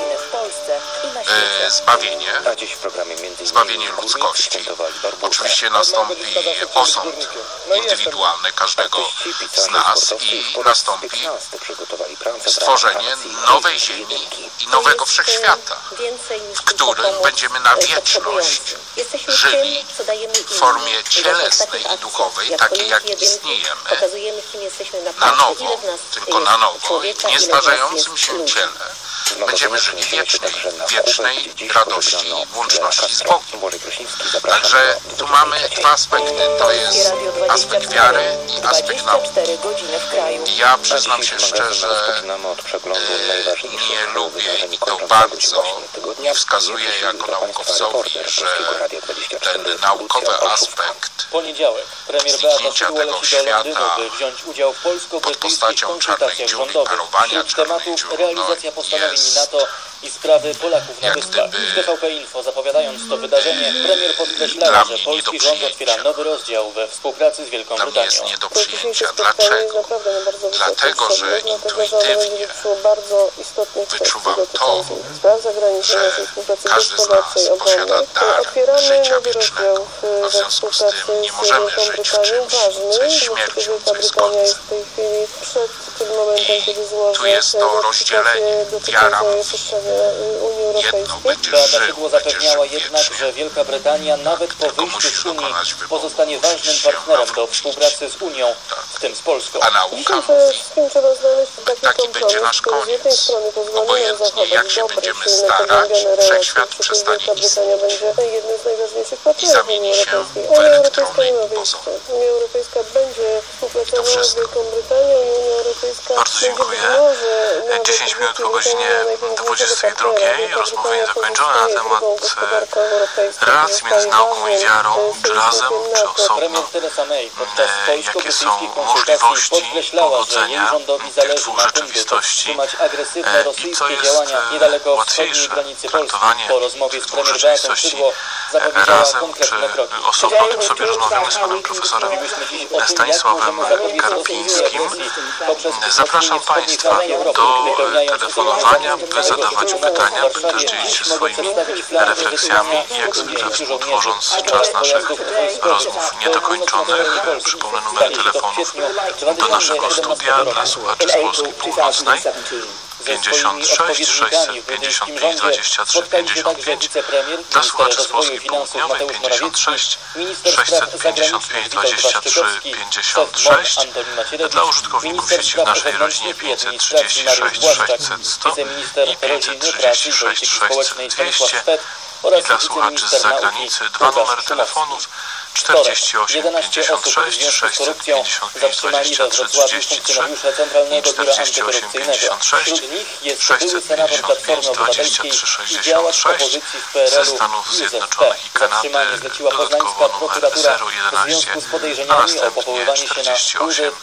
zbawienie ludzkości. Oczywiście nastąpi osąd indywidualny każdego z nas i nastąpi stworzenie nowej ziemi i nowego wszechświata, w którym będziemy na wieczność żyli w formie cielesnej i duchowej, takiej jak istniejemy, na nowo, tylko na nowo, w niestarzającym się ciele. Będziemy żyli wiecznie, w wiecznej radości i włączności z Bogiem. Także tu mamy dwa aspekty. To jest aspekt wiary i aspekt nauki. Ja przyznam się szczerze, nie lubię i to bardzo nie wskazuję jako naukowcowi, że ten naukowy aspekt zniknięcia tego świata pod postacią czarnych dziur i parowania czarnych dziur jest i sprawy Polaków na Wyspach. TVP Info, zapowiadając to wydarzenie, premier podkreślała, że polski rząd otwiera nowy rozdział we współpracy z Wielką Dla mnie Brytanią. jest nie do przyjęcia. Dlaczego? Dlatego, że intuitywnie wyczuwam to, że każdy z nas posiada dar życia wiecznego, a w związku z tym nie możemy żyć w czymś, co jest śmiercią, co jest końcem. I tu jest to rozdzielenie. Wiara mówi, jedno, będziesz żył jednak, że wiecznie. Wielka Brytania nawet po Tylko wyjściu musisz z Unii dokonać wyboru, pozostanie ważnym musisz się partnerem do nawrócić. współpracy z Unią, w tym z Polską. A nauka mówi, taki będzie nasz koniec. Obojętnie jak się będziemy starać, wszechświat przestanie istnieć i zamieni się w elektrony i bozony. To wszystko. Bardzo dziękuję. 10 minut po godzinie 22. Rozmowa niezakończona na temat relacji między nauką i wiarą, czy razem, czy osobno. Premier Theresa May podczas Jakie są polsko-brytyjskich możliwości konsultacji podkreślała, że jej pogodzenia rządowi tych zależy dwóch na tym, by rzeczywistości powstrzymać agresywne i co rosyjskie jest działania niedaleko wschodniej łatwiejsze, granicy Polski. traktowanie Po rozmowie tych z dwóch premier Beatą rzeczywistości Szydło zapowiedziała razem, czy konkretne kroki. osobno. O tym sobie rozmawiamy z panem profesorem Stanisławem Karpińskim. Zapraszam Państwa do telefonowania, by zadawać pytania, by też dzielić się swoimi refleksjami i jak zwykle współtworząc czas naszych rozmów niedokończonych. Przypomnę numery telefonów do naszego studia dla słuchaczy z Polski Północnej 56 655 23 55, dla słuchaczy z Polski Południowej 56 655 23 56, dla użytkowników sieci w naszej rodzinie 536 600 100 i 536 600 200 i dla słuchaczy z zagranicy dwa numery telefonów 48 56 655 23 33 i 48 56 655 23 66 ze Stanów Zjednoczonych i Kanady dodatkowo numer 011, a następnie 48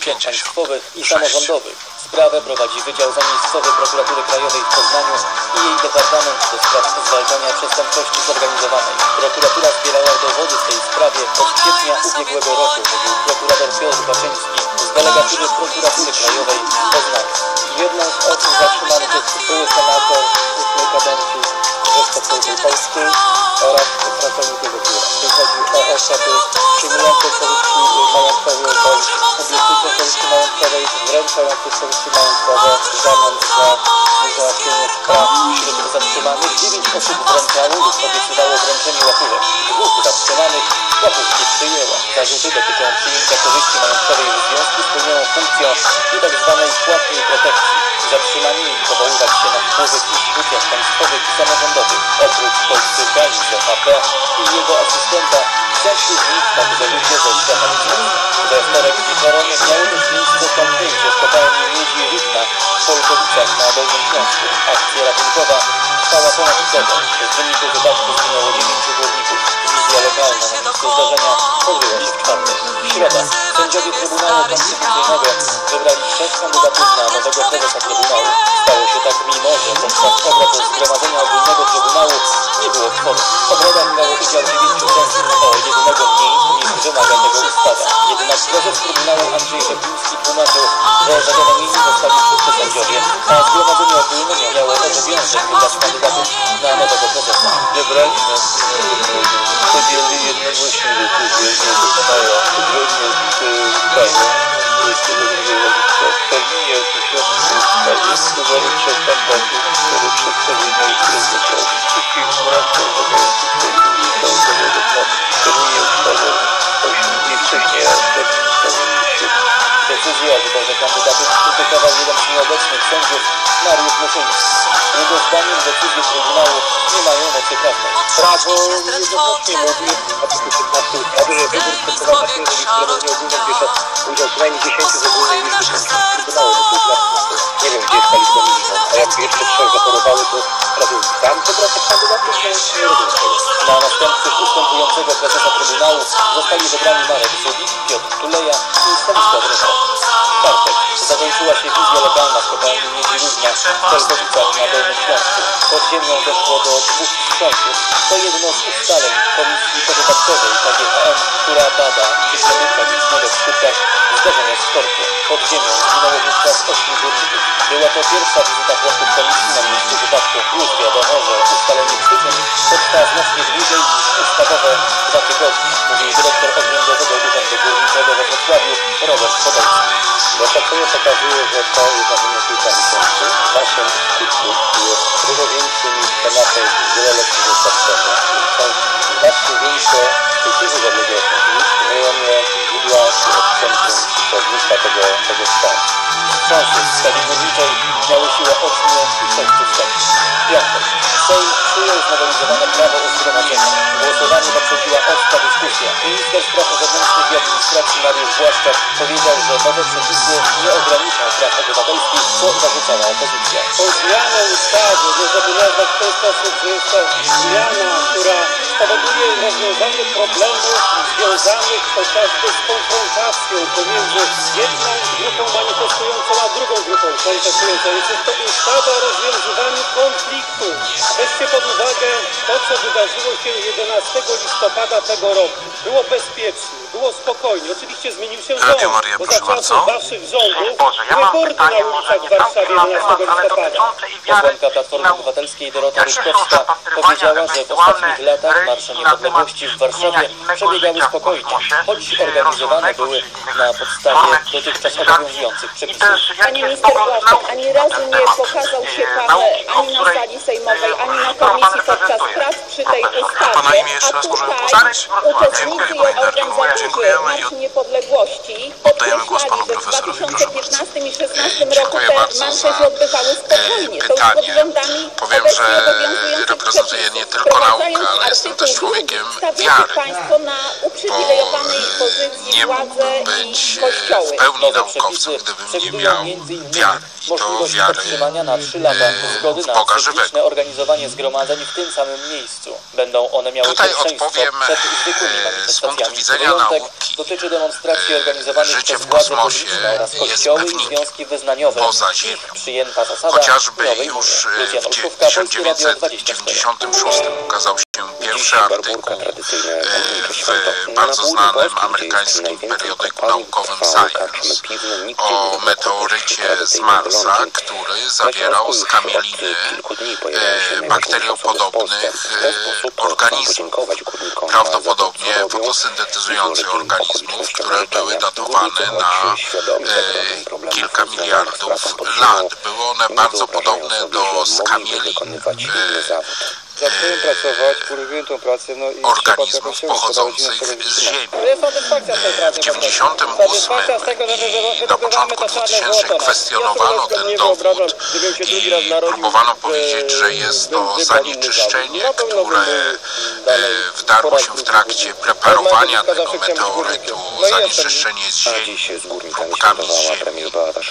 56. Sprawę prowadzi Wydział Zamiejscowy Prokuratury Krajowej w Poznaniu i jej Departament do Spraw Zwalczania Przestępczości Zorganizowanej. Prokuratura zbierała dowody w tej sprawie od kwietnia ubiegłego roku, mówił prokurator Piotr Baczyński z delegatury Prokuratury Krajowej w Poznaniu. Jedną z osób zatrzymanych jest były senator 8 kadencji Rzeczpospolitej Polskiej oraz pracownik jego biura. Chodzi o osoby przyjmujące korzyści majątkowe bądź ubieżnicze korzyści majątkowej, wręczające korzyści majątkowe w zamian za załatwienie spraw. Wśród zatrzymanych 9 osób wręczało lub obiecywało wręczenie łapówek. 2 zatrzymanych łapówki przyjęła. Zarzuty dotyczą przyjęcia korzyści majątkowej w związku z pełnioną funkcją i tzw. płatnej protekcji. Zatrzymani mieli powoływać się na wpływy w instytucjach państwowych i samorządowych. Oprócz polskich granic CHP i jego asystenta, części z nich także ludzie ze świata biznesu. We wtorek wieczorem miało też miejsce zamknięcie w kopalni miedzi Rudna w Polkowicach na Dolnym Śląsku. Akcja ratunkowa trwała ponad dobę. W wyniku wypadku zginęło 9 górników. Wizja lokalna na miejscu zdarzenia odbyła się w czwartek. W środę sędziowie Trybunału Konstytucyjnego wybrali 6 kandydatów na nowego prezesa Trybunału. Stało się tak mimo, że podczas obrad Zgromadzenia Ogólnego Trybunału nie było kworum. W obradach brało udział 9 sędziów, o jednego mniej niż wymaga tego ustawa. Jednak prezes Trybunału Andrzej Rzepliński tłumaczył, że zawiadomieni zostali wszyscy sędziowie, a Zgromadzenie Ogólne miało obowiązek wybrać kandydatów na nowego prezesa. Wybraliśmy podjęli jednogłośnie decyzję, że dostają zgodnie z ustawą, w terminie określonym w ustawie wybory 3 kandydatów, które przedstawiono ich prezesowi. Wszystkich 12 obowiązujących sędziów zostało w terminie ustawy 8 dni wcześniej, a w terminie ustawy 7. Decyzję o wyborze kandydatów krytykował jeden z nieobecnych sędziów, Mariusz Muszyński. Jego zdaniem decyzje Trybunału nie mają mocy prawnej. Prawo jednoznacznie mówi, artykuł 15 ustawy, że wybór przeprowadza się, jeżeli Zgromadzenie Ogólne bierze udział co najmniej 10 z ogólnej liczby sędziów Trybunału. Nie wiem, gdzie jest ta liczba minimum, a jakby jeszcze 3 zachorowały, to prawie tam wybrać kandydatów, nie rozumiem tego. Na następców ustępującego prezesa Trybunału zostali wybrani Marek Zubik, Piotr Tuleja i Stanisław Ryszard. W czwartek zakończyła się wizja lokalna w kopalni Miedzi Rudnia w Polkowicach na Dolnym Śląsku. Pod ziemią doszło do 2 wstrząsów. To jedno z ustaleń Komisji Powydatkowej KGHM, która bada przyczyny tragicznego w skutkach zdarzenia z korku. Pod ziemią zginęło wówczas 8 górników. Była to pierwsza wizyta członków komisji na miejscu wypadku. Już wiadomo, że ustalenie przyczyn potrwa znacznie dłużej niż ustawowe 2 tygodnie, mówi dyrektor Okręgowego Urzędu Górniczego we Wrocławiu Robert Podolski. Doświadczenie pokazuje, że to wydarzenie kilka miesięcy w naszym skutku jest dużo większy niż tematy wieloletnie doświadczenia. Są znacznie większe kultury zaległości niż rejonie źródła centrum przewodnictwa tego stanu. Wstrząsy w skali górniczej miały siłę 8 i 6 stopni. Piątek. Sejm przyjął znowelizowane prawo o zgromadzeniach. Głosowanie poprzedziła ostra dyskusja. Minister spraw wewnętrznych i administracji Mariusz Błaszczak powiedział, że nowe przepisy nie ograniczą praw obywatelskich, co zarzucała opozycja. O zmianę ustawy, żeby nazwać w ten sposób, że jest to zmiana, która spowoduje rozwiązanie problemów związanych chociażby z konfrontacją pomiędzy jedną grupą manifestującą a drugą grupą manifestującą. Jest to ustawa o rozwiązywaniu konfliktu. Weźcie pod uwagę to, co wydarzyło wydarzyło się 11 listopada tego roku. Było bezpiecznie, było spokojnie. Oczywiście zmienił się Radio rząd, Maria, bo proszę za czasów bardzo. waszych rządów Boże, ja były mam porty pytanie, na ulicach w Warszawie 11 listopada. Posłanka Platformy Obywatelskiej Dorota Rutkowska powiedziała, że w ostatnich latach marsze niepodległości w Warszawie przebiegały spokojnie, choć organizowane były na podstawie dotychczas obowiązujących przepisów. Pani minister Błaszczak, ani razu nie pokazał się pan ani na sali sejmowej, ani na komisji podczas prac przy tej ustawie. Pana imię jeszcze raz możemy powtórzyć? Uczestnicy i organizatorzy Dziękujemy Marszu Niepodległości oddajemy głos panu podkreślali, że w profesorowi, proszę 2015 i 2016 roku Dziękuję te bardzo marsze za się odbywały spokojnie. To już pod pytanie. rządami Powiem, obecnie że obowiązujących reprezentuję przepisów. nie tylko naukę, Wprowadzając ale jestem też artykuł człowiekiem stawiacie wiary, państwo na uprzywilejowanej pozycji nie władze mógłbym i być kościoły. w pełni Nowe naukowcem, przepisy gdybym nie przewidują miał m.in. wiary. I to możliwość wiary podtrzymania na 3 lata zgody w na Boga cykliczne żywego. organizowanie zgromadzeń w tym samym miejscu. Będą one miały Tutaj pierwszeństwo odpowiem przed zwykłymi z punktu manifestacjami. widzenia Wyjątek nauki. dotyczy demonstracji organizowanych Życie przez w władze kosmosie publiczne oraz jest kościoły i pewnikiem związki wyznaniowe. poza Ich Ziemią. przyjęta zasada Chociażby nowej już Unii. Lucjan w Olszówka, Polskie Radio 24. 1996 ukazał się pierwszy artykuł w bardzo znanym amerykańskim periodyku naukowym Science o meteorycie z Marsa, który zawierał skamieliny bakteriopodobnych organizmów, prawdopodobnie fotosyntetyzujących organizmów, które były datowane na kilka miliardów lat. Były one bardzo podobne do skamielin zacząłem pracować, porobiłem tą pracę, no i organizmów pochodzących z Ziemi. W 98 i na początku 2000 kwestionowano ten dowód i próbowano powiedzieć, że jest to zanieczyszczenie, które wdarło się w trakcie preparowania tego meteorytu, zanieczyszczenie z Ziemi, próbkami z Ziemi.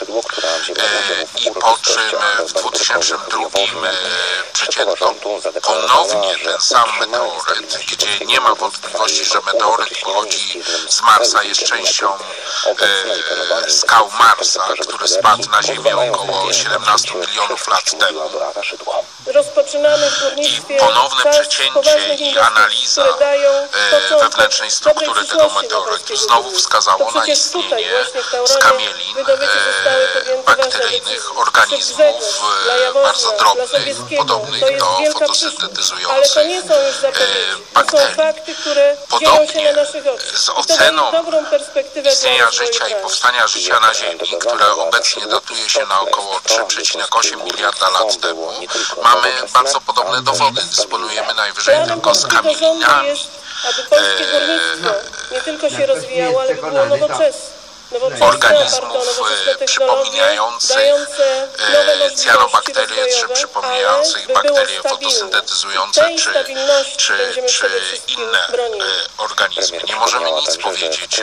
I po czym w 2002 przecięto ponownie ten sam meteoryt, gdzie nie ma wątpliwości, że meteoryt pochodzi z Marsa, jest częścią skał Marsa, który spadł na Ziemię około 17 milionów lat temu. Rozpoczynamy w I górnictwie ponowne czas przecięcie poważnych i inwestycji, analiza które dają początek wewnętrznej struktury dobrej tego przyszłości meteorytu dla znowu polskiej wskazało ludzi. na To przecież tutaj, istnienie właśnie w Tauronie, skamielin Wydobycie zostały podjęte ważne bakteryjnych decyzje. organizmów Dla Jaworzna, bardzo dla drobnych, Sobieskiego. podobnych To jest do wielka przyszłość. Ale to fotosyntetyzujących nie są już zapowiedzi. To są bakterii. fakty, które dzieją się Podobnie na naszych oczach. z I to oceną daje dobrą perspektywę istnienia dla rozwoju życia i kraju. powstania życia na Ziemi, które obecnie datuje się na około 3,8 miliarda lat temu, mamy bardzo podobne dowody. Dysponujemy najwyżej Planem tylko polskiego rządu skamielinami. jest, aby polskie górnictwo nie tylko się rozwijało, ale by było nowoczesne. Organizmów przypominających cyanobakterie, czy przypominających bakterie fotosyntetyzujące, czy inne organizmy. Nie możemy nic powiedzieć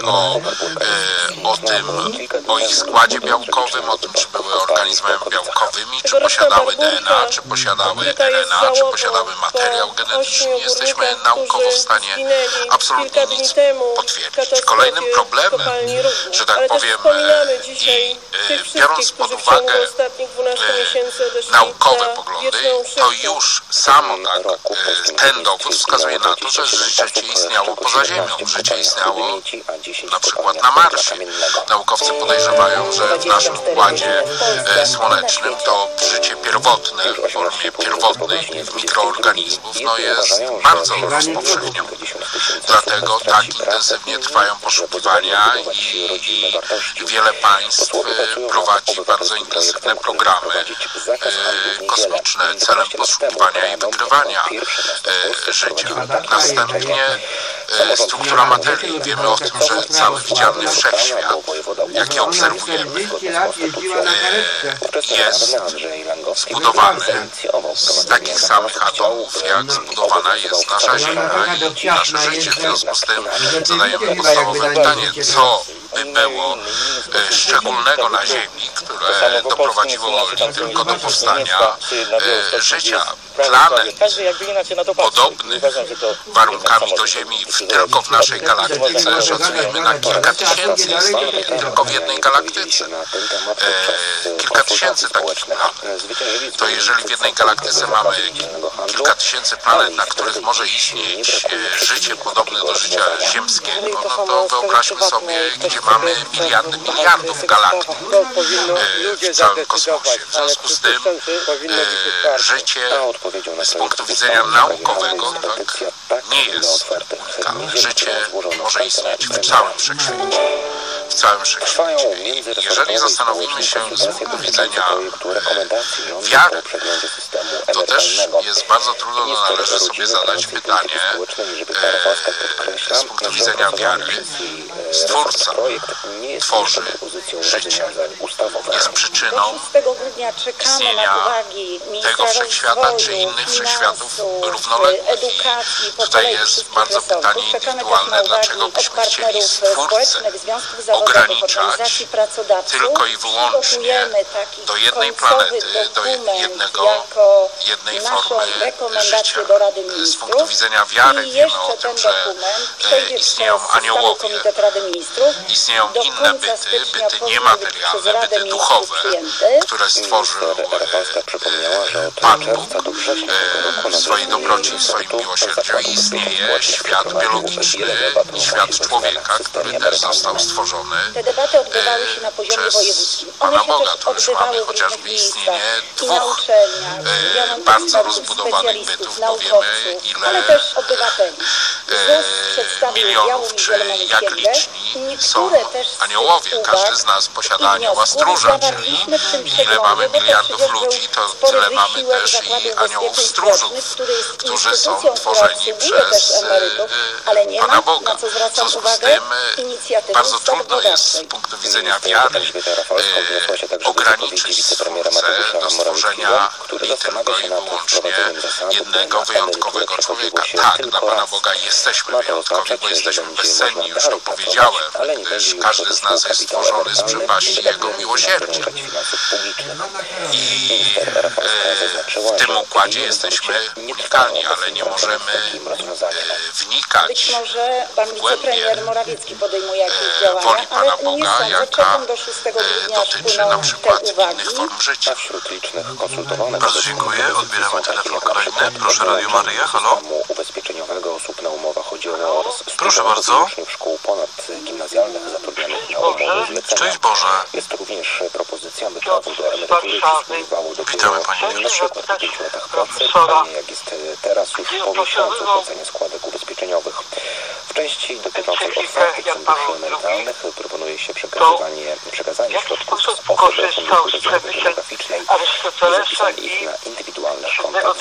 o ich składzie białkowym, o tym, czy były organizmami białkowymi, czy posiadały DNA, czy posiadały RNA, czy posiadały materiał genetyczny. Nie jesteśmy naukowo w stanie absolutnie nic potwierdzić. Kolejnym problemem, że tak powiem, i biorąc pod uwagę naukowe poglądy, to już samo ten dowód wskazuje na to, że życie istniało poza Ziemią. Życie istniało na przykład na Marsie. Naukowcy podejrzewają, że w naszym układzie słonecznym to życie pierwotne, w formie pierwotnej mikroorganizmów, jest bardzo rozpowszechnione. Dlatego tak intensywnie trwają poszukiwania i wiele państw prowadzi bardzo intensywne programy kosmiczne celem poszukiwania i wykrywania życia. Następnie struktura materii. Wiemy o tym, że cały widzialny wszechświat, jaki obserwujemy, jest zbudowany z takich samych atomów, jak zbudowana jest nasza Ziemia i nasze życie. W związku z tym zadajemy podstawowe pytanie, co by było szczególnego na ziemi, które doprowadziło nie tylko do powstania życia planet podobnych warunkami do Ziemi tylko w naszej galaktyce. Szacujemy na kilka tysięcy istnieje tylko w jednej galaktyce. Kilka tysięcy takich planet. To jeżeli w jednej galaktyce mamy kilka tysięcy planet, na których może istnieć życie podobne do życia ziemskiego, no to wyobraźmy sobie, gdzie mamy miliardy miliardów galaktyk w całym kosmosie. W związku z tym życie z punktu widzenia naukowego tak nie jest. Życie może istnieć w całym wszechświecie. W całym wszechświecie. I jeżeli zastanowimy się z punktu widzenia wiary, to też jest bardzo trudno, należy sobie zadać pytanie z punktu widzenia wiary. Stwórca tworzy życie. Jest przyczyną istnienia tego wszechświata czy innych wszechświatów równoległych. Tutaj jest bardzo pytanie indywidualne, dlaczego byśmy chcieli Stwórcę ograniczać tylko i wyłącznie do jednej planety, do jednej formy życia. Z punktu widzenia wiary wiemy o tym, że istnieją aniołowie, istnieją inne byty niematerialne, byty duchowe, które stworzył Pan Bóg w swojej dobroci, w swoim miłosierdziu. I istnieje świat biologiczny i świat człowieka, który też został stworzony przez Pana Boga. To już mamy chociażby istnienie dwóch bardzo rozbudowanych bytów, bo wiemy, ile milionów, czy jak liczni są aniołowie. Każdy z nas posiada anioła stróża, czyli ile mamy miliardów ludzi, to tyle mamy też i aniołów stróżów, którzy są tworzeni przez Pana Boga. W związku z tym bardzo trudno jest z punktu widzenia wiary ograniczyć Stwórcę do stworzenia nie tylko i wyłącznie jednego wyjątkowego człowieka. Tak, dla Pana Boga jesteśmy wyjątkowi, bo jesteśmy bezcenni, już to powiedziałem, gdyż każdy z nas jest stworzony z przepaści Jego miłosierdzia. I w tym układzie jesteśmy unikalni, ale nie możemy wnikać w głębie woli Pana Boga, jaka dotyczy na przykład innych form życia. Bardzo dziękuję. Odbieramy telefon kolejny. Proszę, Radio Maryja. Halo? Ubezpieczeniowego osób na umowach chodziło oraz proszę bardzo. Szkół ponadgimnazjalnych zatrudnionych na umowy zlecenia. Szczęść Boże. Jest również propozycja, by prawo do emerytury przysługiwało Witamy Panie. na przykład po 5 latach pracy, a nie jak jest teraz już po miesiącu płacenia składek ubezpieczeniowych. W części dotyczącej otwartych funduszy emerytalnych proponuje się przekazanie środków z osoby o koniunkturze demograficznej i zapisanie ich na indywidualnych kontach.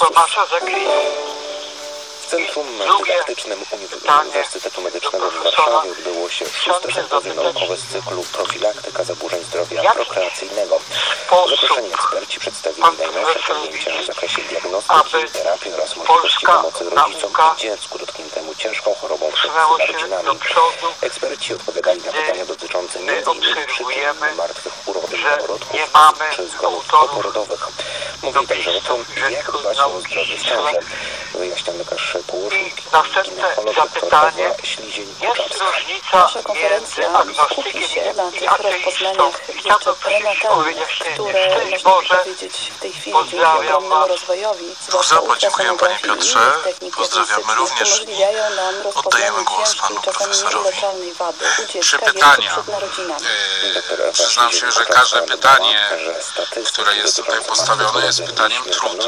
W Centrum Dydaktycznym Uniwersytetu Medycznego w Warszawie odbyło się 6. sympozjum naukowe z cyklu Profilaktyka zaburzeń zdrowia prokreacyjnego. Zaproszeni eksperci przedstawili najnowsze osiągnięcia w zakresie diagnostyki i terapii oraz możliwości pomocy rodzicom i dziecku dotkniętemu ciężką chorobą przed narodzinami. Eksperci odpowiadali na pytania dotyczące m.in. przyczyn martwych urodzeń noworodków czy zgonów poporodowych. Mówili także o tym, jak dbać o zdrowie w ciąży. Wyjaśnia lekarz położnik ginekolog dr Pawła Ślizień-Kuczawska. Nasza konferencja skupi się na tych rozpoznaniach jeszcze prenatalnych, które można powiedzieć w tej chwili dzięki ogromnemu rozwojowi, zwłaszcza Dziękuję Panie Piotrze. Pozdrawiamy również i oddajemy głos Panu Profesorowi. Trzy pytania. Przyznam się, że każde pytanie, które jest tutaj postawione, jest pytaniem trudnym.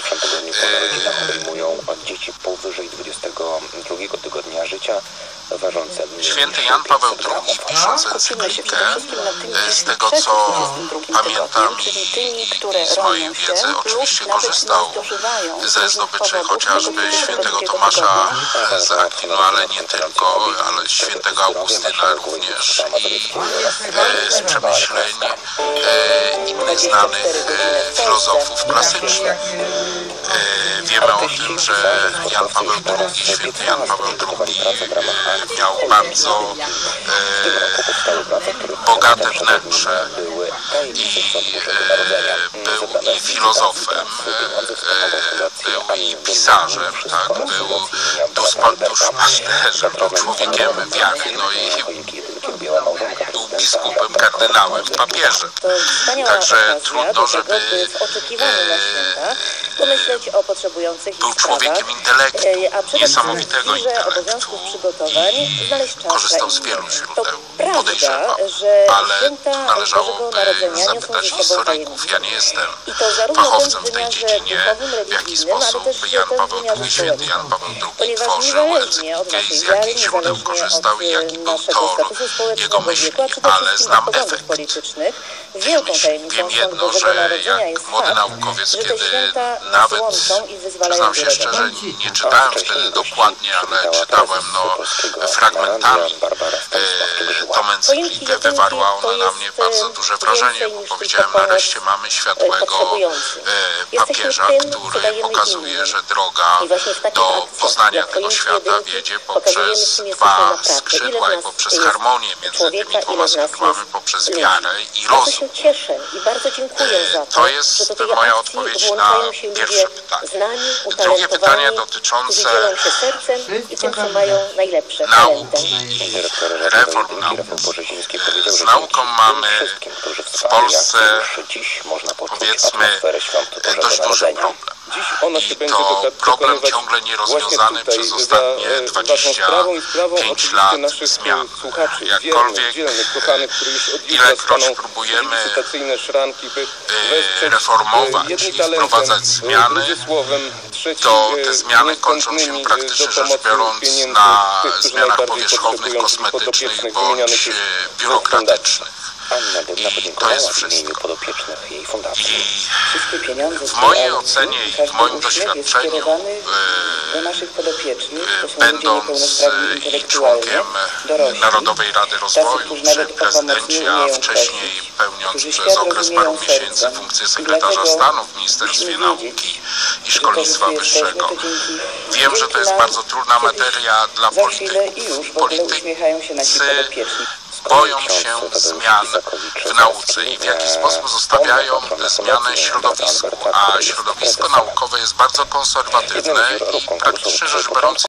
Od dzieci powyżej 22 tygodnia życia ważące Święty Jan Paweł II, pisząc encyklikę, z tego co pamiętam i z mojej wiedzy, oczywiście korzystał ze zdobyczy chociażby świętego Tomasza z Akwinu, ale nie tylko, ale świętego Augustyna również i z przemyśleń innych znanych filozofów klasycznych. Wiemy o tym, że Jan Paweł II, święty Jan Paweł II miał bardzo bogate wnętrze i był i filozofem, był i pisarzem, tak? Był duszpasterzem, był człowiekiem wiary, no i był biskupem, kardynałem, papieżem. Także trudno, żeby był człowiekiem intelektu, niesamowitego intelektu i korzystał z wielu źródeł, podejrzewam, ale należałoby zapytać historyków. Ja nie jestem fachowcem w tej dziedzinie, w jaki sposób Jan Paweł II, święty Jan Paweł II tworzył encyklikę i z jakich źródeł korzystał i jaki był tor jego myśli, ale znam efekt tych myśli. Wiem jedno, że jak młody naukowiec, kiedy nawet, przyznam się szczerze, nie czytałem wtedy dokładnie, ale czytałem fragmentami tą encyklikę, wywarła ona na mnie bardzo duże wrażenie, bo powiedziałem, nareszcie mamy światłego papieża, który pokazuje, że droga do poznania tego świata wiedzie poprzez dwa skrzydła i poprzez harmonię między tymi dwoma skrzydłami, poprzez wiarę i rozum. To jest moja odpowiedź na pierwsze pytanie. Drugie pytanie dotyczące nauki, reform nauki. Z nauką mamy w Polsce, powiedzmy, dość duży problem. I to problem ciągle nierozwiązany przez ostatnie 25 lat zmian. Jakkolwiek, ilekroć próbujemy reformować i wprowadzać zmiany, to te zmiany kończą się praktycznie rzecz biorąc na zmianach powierzchownych, kosmetycznych bądź biurokratycznych. I to jest wszystko. I w mojej ocenie i w moim doświadczeniu, będąc i członkiem Narodowej Rady Rozwoju przy prezydencie, a wcześniej pełniąc przez okres paru miesięcy funkcję sekretarza stanu w Ministerstwie Nauki i Szkolnictwa Wyższego, wiem, że to jest bardzo trudna materia dla polityków. Politycy boją się zmian w nauce i w jaki sposób zostawiają te zmiany środowisku, a środowisko naukowe jest bardzo konserwatywne i praktycznie rzecz biorąc